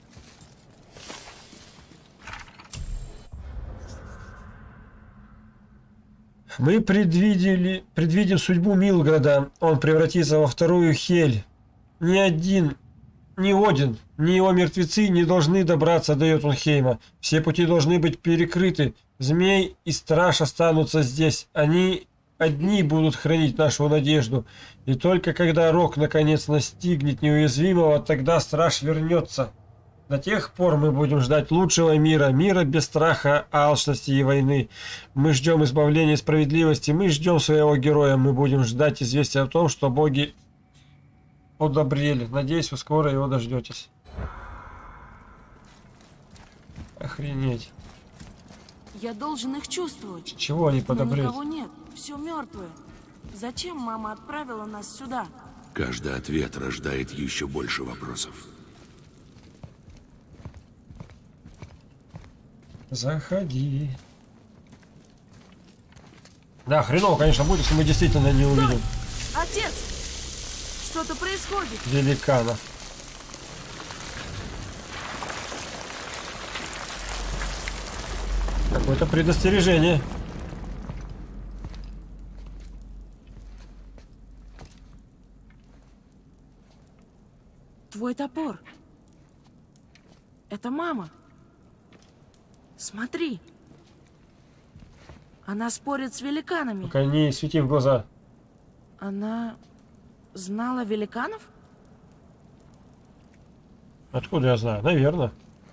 Мы предвидим судьбу Милграда. Он превратится во вторую Хель. Ни Один, ни Один, ни его мертвецы не должны добраться до Йотунхейма. Все пути должны быть перекрыты. Змей и страж останутся здесь. Они одни будут хранить нашу надежду. И только когда Рок наконец настигнет неуязвимого, тогда страж вернется. До тех пор мы будем ждать лучшего мира, мира без страха, алчности и войны. Мы ждем избавления и справедливости, мы ждем своего героя, мы будем ждать известия о том, что боги удобрели. Надеюсь, вы скоро его дождетесь. Охренеть. Я должен их чувствовать. Чего они Но подобрели? никого нет, все мертвые. Зачем мама отправила нас сюда? Каждый ответ рождает еще больше вопросов. Заходи. Да, хреново, конечно, будет, если мы действительно не увидим. Отец! Что-то происходит. Великана. Какое-то предостережение. Твой топор. Это мама. Смотри. Она спорит с великанами. Только не свети в глаза. Она знала великанов? Откуда я знаю? Наверное.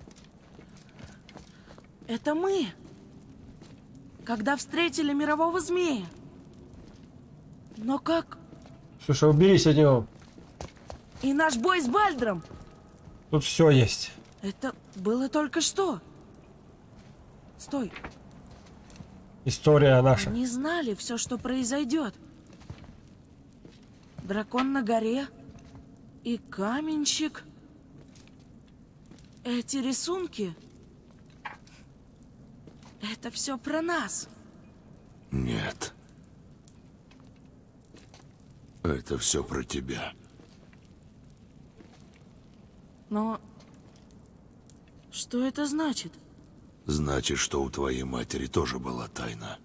Это мы. Когда встретили мирового змея. Но как? Слушай, уберись от него. И наш бой с Бальдром. Тут все есть. Это было только что. Стой. История наша. Они знали все, что произойдет. Дракон на горе и каменщик. Эти рисунки. Это все про нас. Нет. Это все про тебя. Но что это значит? Значит, что у твоей матери тоже была тайна.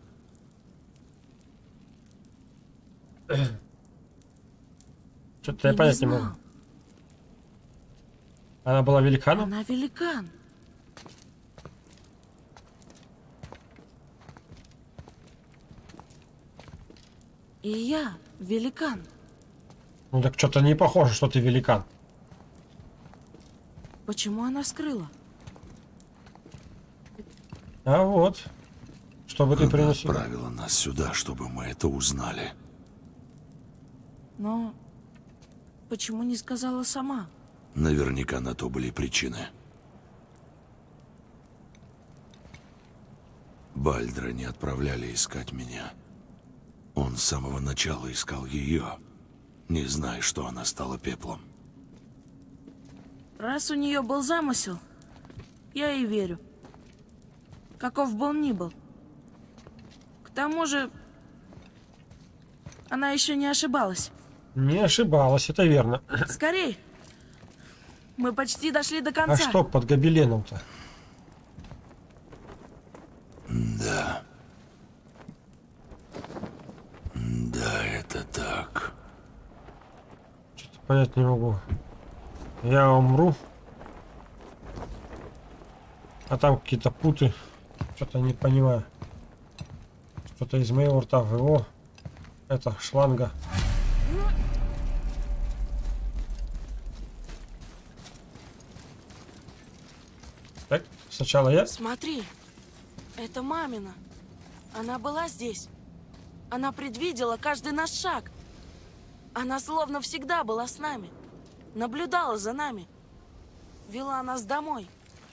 Что-то я понять не могу. Она была великаном? Она великан. И я великан. Ну так что-то не похоже, что ты великан. Почему она скрыла? А вот. Чтобы ты Она приносил. отправила нас сюда, чтобы мы это узнали. Но почему не сказала сама? Наверняка на то были причины. Бальдра не отправляли искать меня. Он с самого начала искал ее, не зная, что она стала пеплом. Раз у нее был замысел, я ей верю. Каков бы он ни был. К тому же, она еще не ошибалась. Не ошибалась, это верно. Скорей! Мы почти дошли до А конца. что под гобеленом-то? Да. Да, это так. Что-то понять не могу. Я умру. А там какие-то путы. Что-то не понимаю. Что-то из моего рта в его. Это шланга. Так, сначала я. Смотри, это мамина. Она была здесь. Она предвидела каждый наш шаг. Она словно всегда была с нами. Наблюдала за нами. Вела нас домой.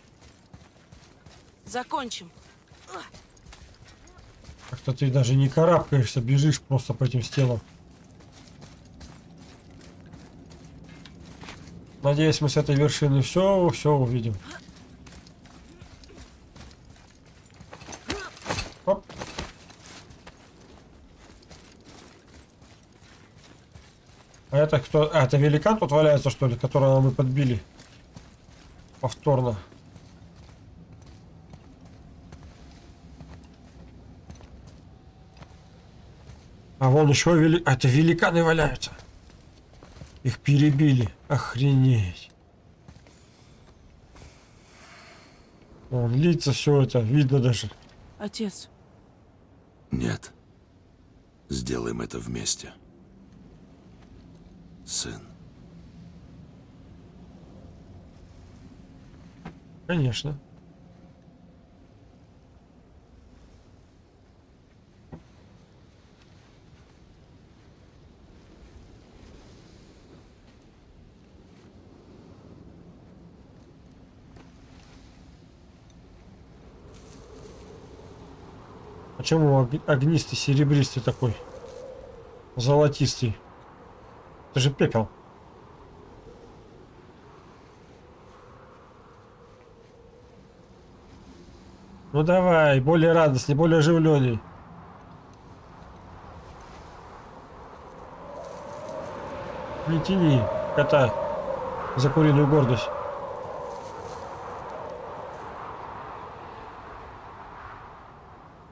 Закончим. Как-то ты даже не карабкаешься, бежишь просто по этим стенам. Надеюсь, мы с этой вершины все увидим. Оп. А это кто? А, это великан тут валяется, что ли, которого мы подбили? Повторно. А вон еще это великаны валяются. Их перебили. Охренеть. Вон лица, все это видно даже. Отец. Нет. Сделаем это вместе. Сын. Конечно. Почему огнистый, серебристый такой? Золотистый. Это же пепел. Ну давай, более радостней, более оживленней. Не тяни кота за куриную гордость.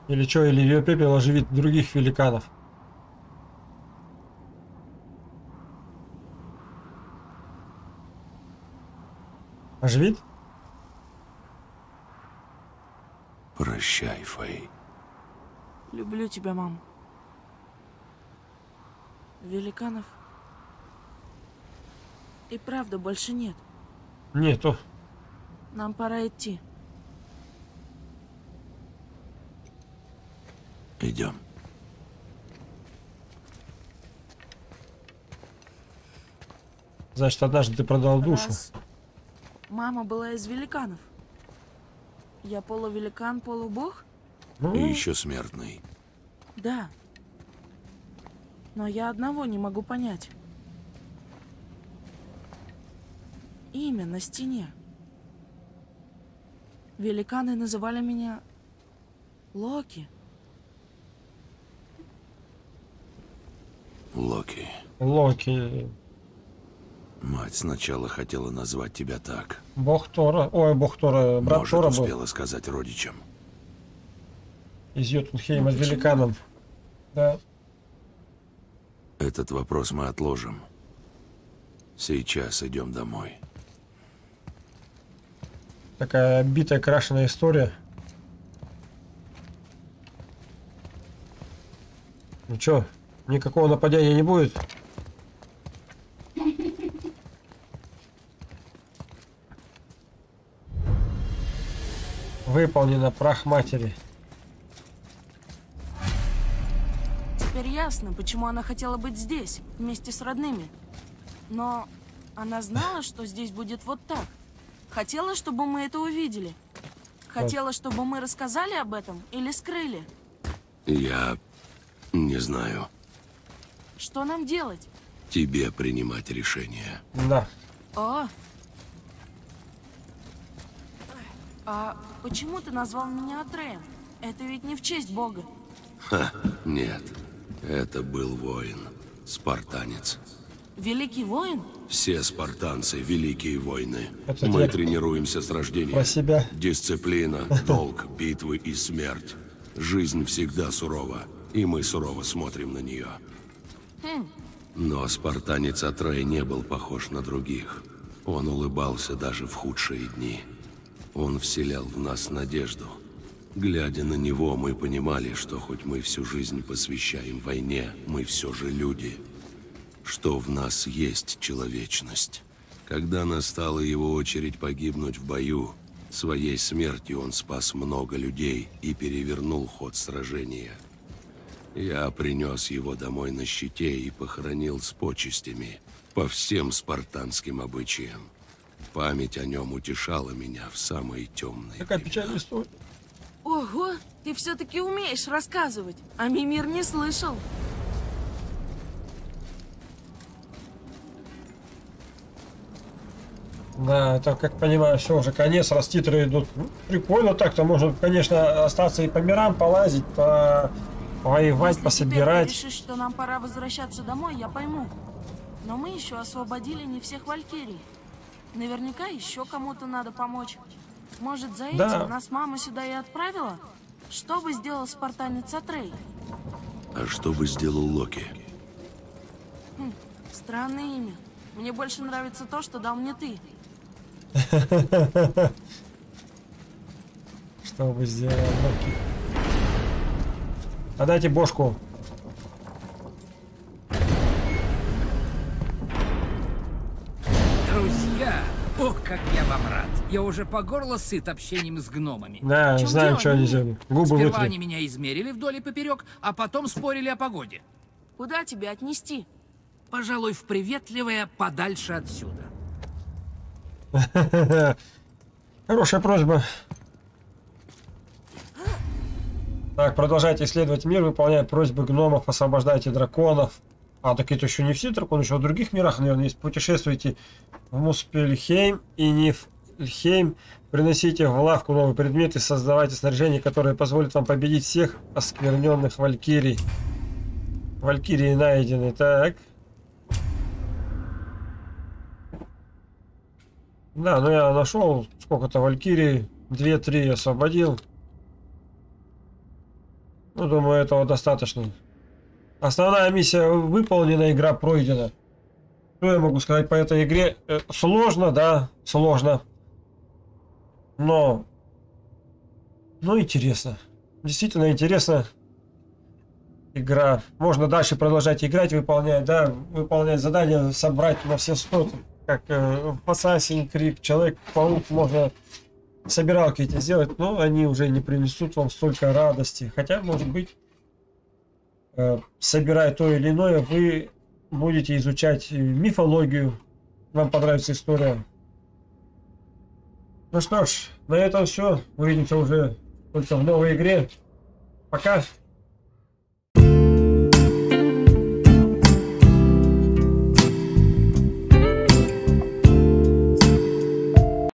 Или что, или ее пепел оживит других великанов. Оживит? Прощай, Фэй. Люблю тебя, мам. Великанов и правда больше нет. Нету. Нам пора идти. Идем. Значит, однажды ты продал душу. Раз мама была из великанов. Я полувеликан, полубог? И еще смертный. Да. Но я одного не могу понять. Имя на стене. Великаны называли меня Локи. Локи. Локи. Мать сначала хотела назвать тебя так. Бог Тора. Ой, бог Тора. Брат Может, Тора был. успела сказать родичам. Из Йотунхейма с великаном. Да. Этот вопрос мы отложим. Сейчас идем домой. Такая битая, крашеная история. Ну чё, никакого нападения не будет? Выполнено, прах матери. Теперь ясно, почему она хотела быть здесь, вместе с родными. Но она знала, что здесь будет вот так. Хотела, чтобы мы это увидели. Хотела, чтобы мы рассказали об этом или скрыли. Я не знаю. Что нам делать? Тебе принимать решение. Да. А почему ты назвал меня Атреем? Это ведь не в честь Бога. Ха, нет. Это был воин. Спартанец. Великий воин? Все спартанцы — великие воины. Это Мы я тренируемся с рождения. про себя. Дисциплина, долг, битвы и смерть. Жизнь всегда сурова, и мы сурово смотрим на нее. Но спартанец Атрей не был похож на других. Он улыбался даже в худшие дни. Он вселял в нас надежду. Глядя на него, мы понимали, что хоть мы всю жизнь посвящаем войне, мы все же люди. Что в нас есть человечность. Когда настала его очередь погибнуть в бою, своей смертью он спас много людей и перевернул ход сражения. Я принес его домой на щите и похоронил с почестями, по всем спартанским обычаям. Память о нем утешала меня в самые темные Какая времена. печальная история. Ого, ты все-таки умеешь рассказывать, а Мимир не слышал. Да, это, как понимаю, все, уже конец, раз титры идут. Ну, прикольно так-то, можно, конечно, остаться и по мирам полазить, воевать, Если пособирать. теперь ты решишь, что нам пора возвращаться домой, я пойму. Но мы еще освободили не всех валькирий. Наверняка еще кому-то надо помочь. Может, за этим нас мама сюда и отправила? Что бы сделал спартанец Атрей? А что бы сделал Локи? Странное имя. Мне больше нравится то, что дал мне ты. Что бы сделал Локи? Отдайте бошку. Друзья, ох, как я вам рад. Я уже по горло сыт общением с гномами. Да, чем знаем, дело, что они Мимир? сделали. Губы Сперва вытри. они меня измерили вдоль и поперек, а потом спорили о погоде. Куда тебя отнести? Пожалуй, в приветливое подальше отсюда. Хорошая просьба. Так, продолжайте исследовать мир, выполняя просьбы гномов, освобождайте драконов. А, так это еще не все драконы, еще в других мирах, наверное, есть. Путешествуйте в Муспельхейм и Нифльхейм, приносите в лавку новые предметы, создавайте снаряжение, которое позволит вам победить всех оскверненных валькирий. Валькирии найдены, так. Да, ну я нашел сколько-то валькирий, 2-3 освободил. Ну, думаю, этого достаточно. Основная миссия выполнена, игра пройдена. Что я могу сказать по этой игре? Сложно, да, сложно. Но интересно. Действительно интересно. Игра. Можно дальше продолжать играть, выполнять, да, выполнять задания, собрать на все 100. Как в Assassin's Creed, Человек-паук, можно собиралки эти сделать, но они уже не принесут вам столько радости. Хотя, может быть, собирая то или иное, вы будете изучать мифологию, вам понравится история. Ну что ж, на этом все. Увидимся уже только в новой игре. Пока.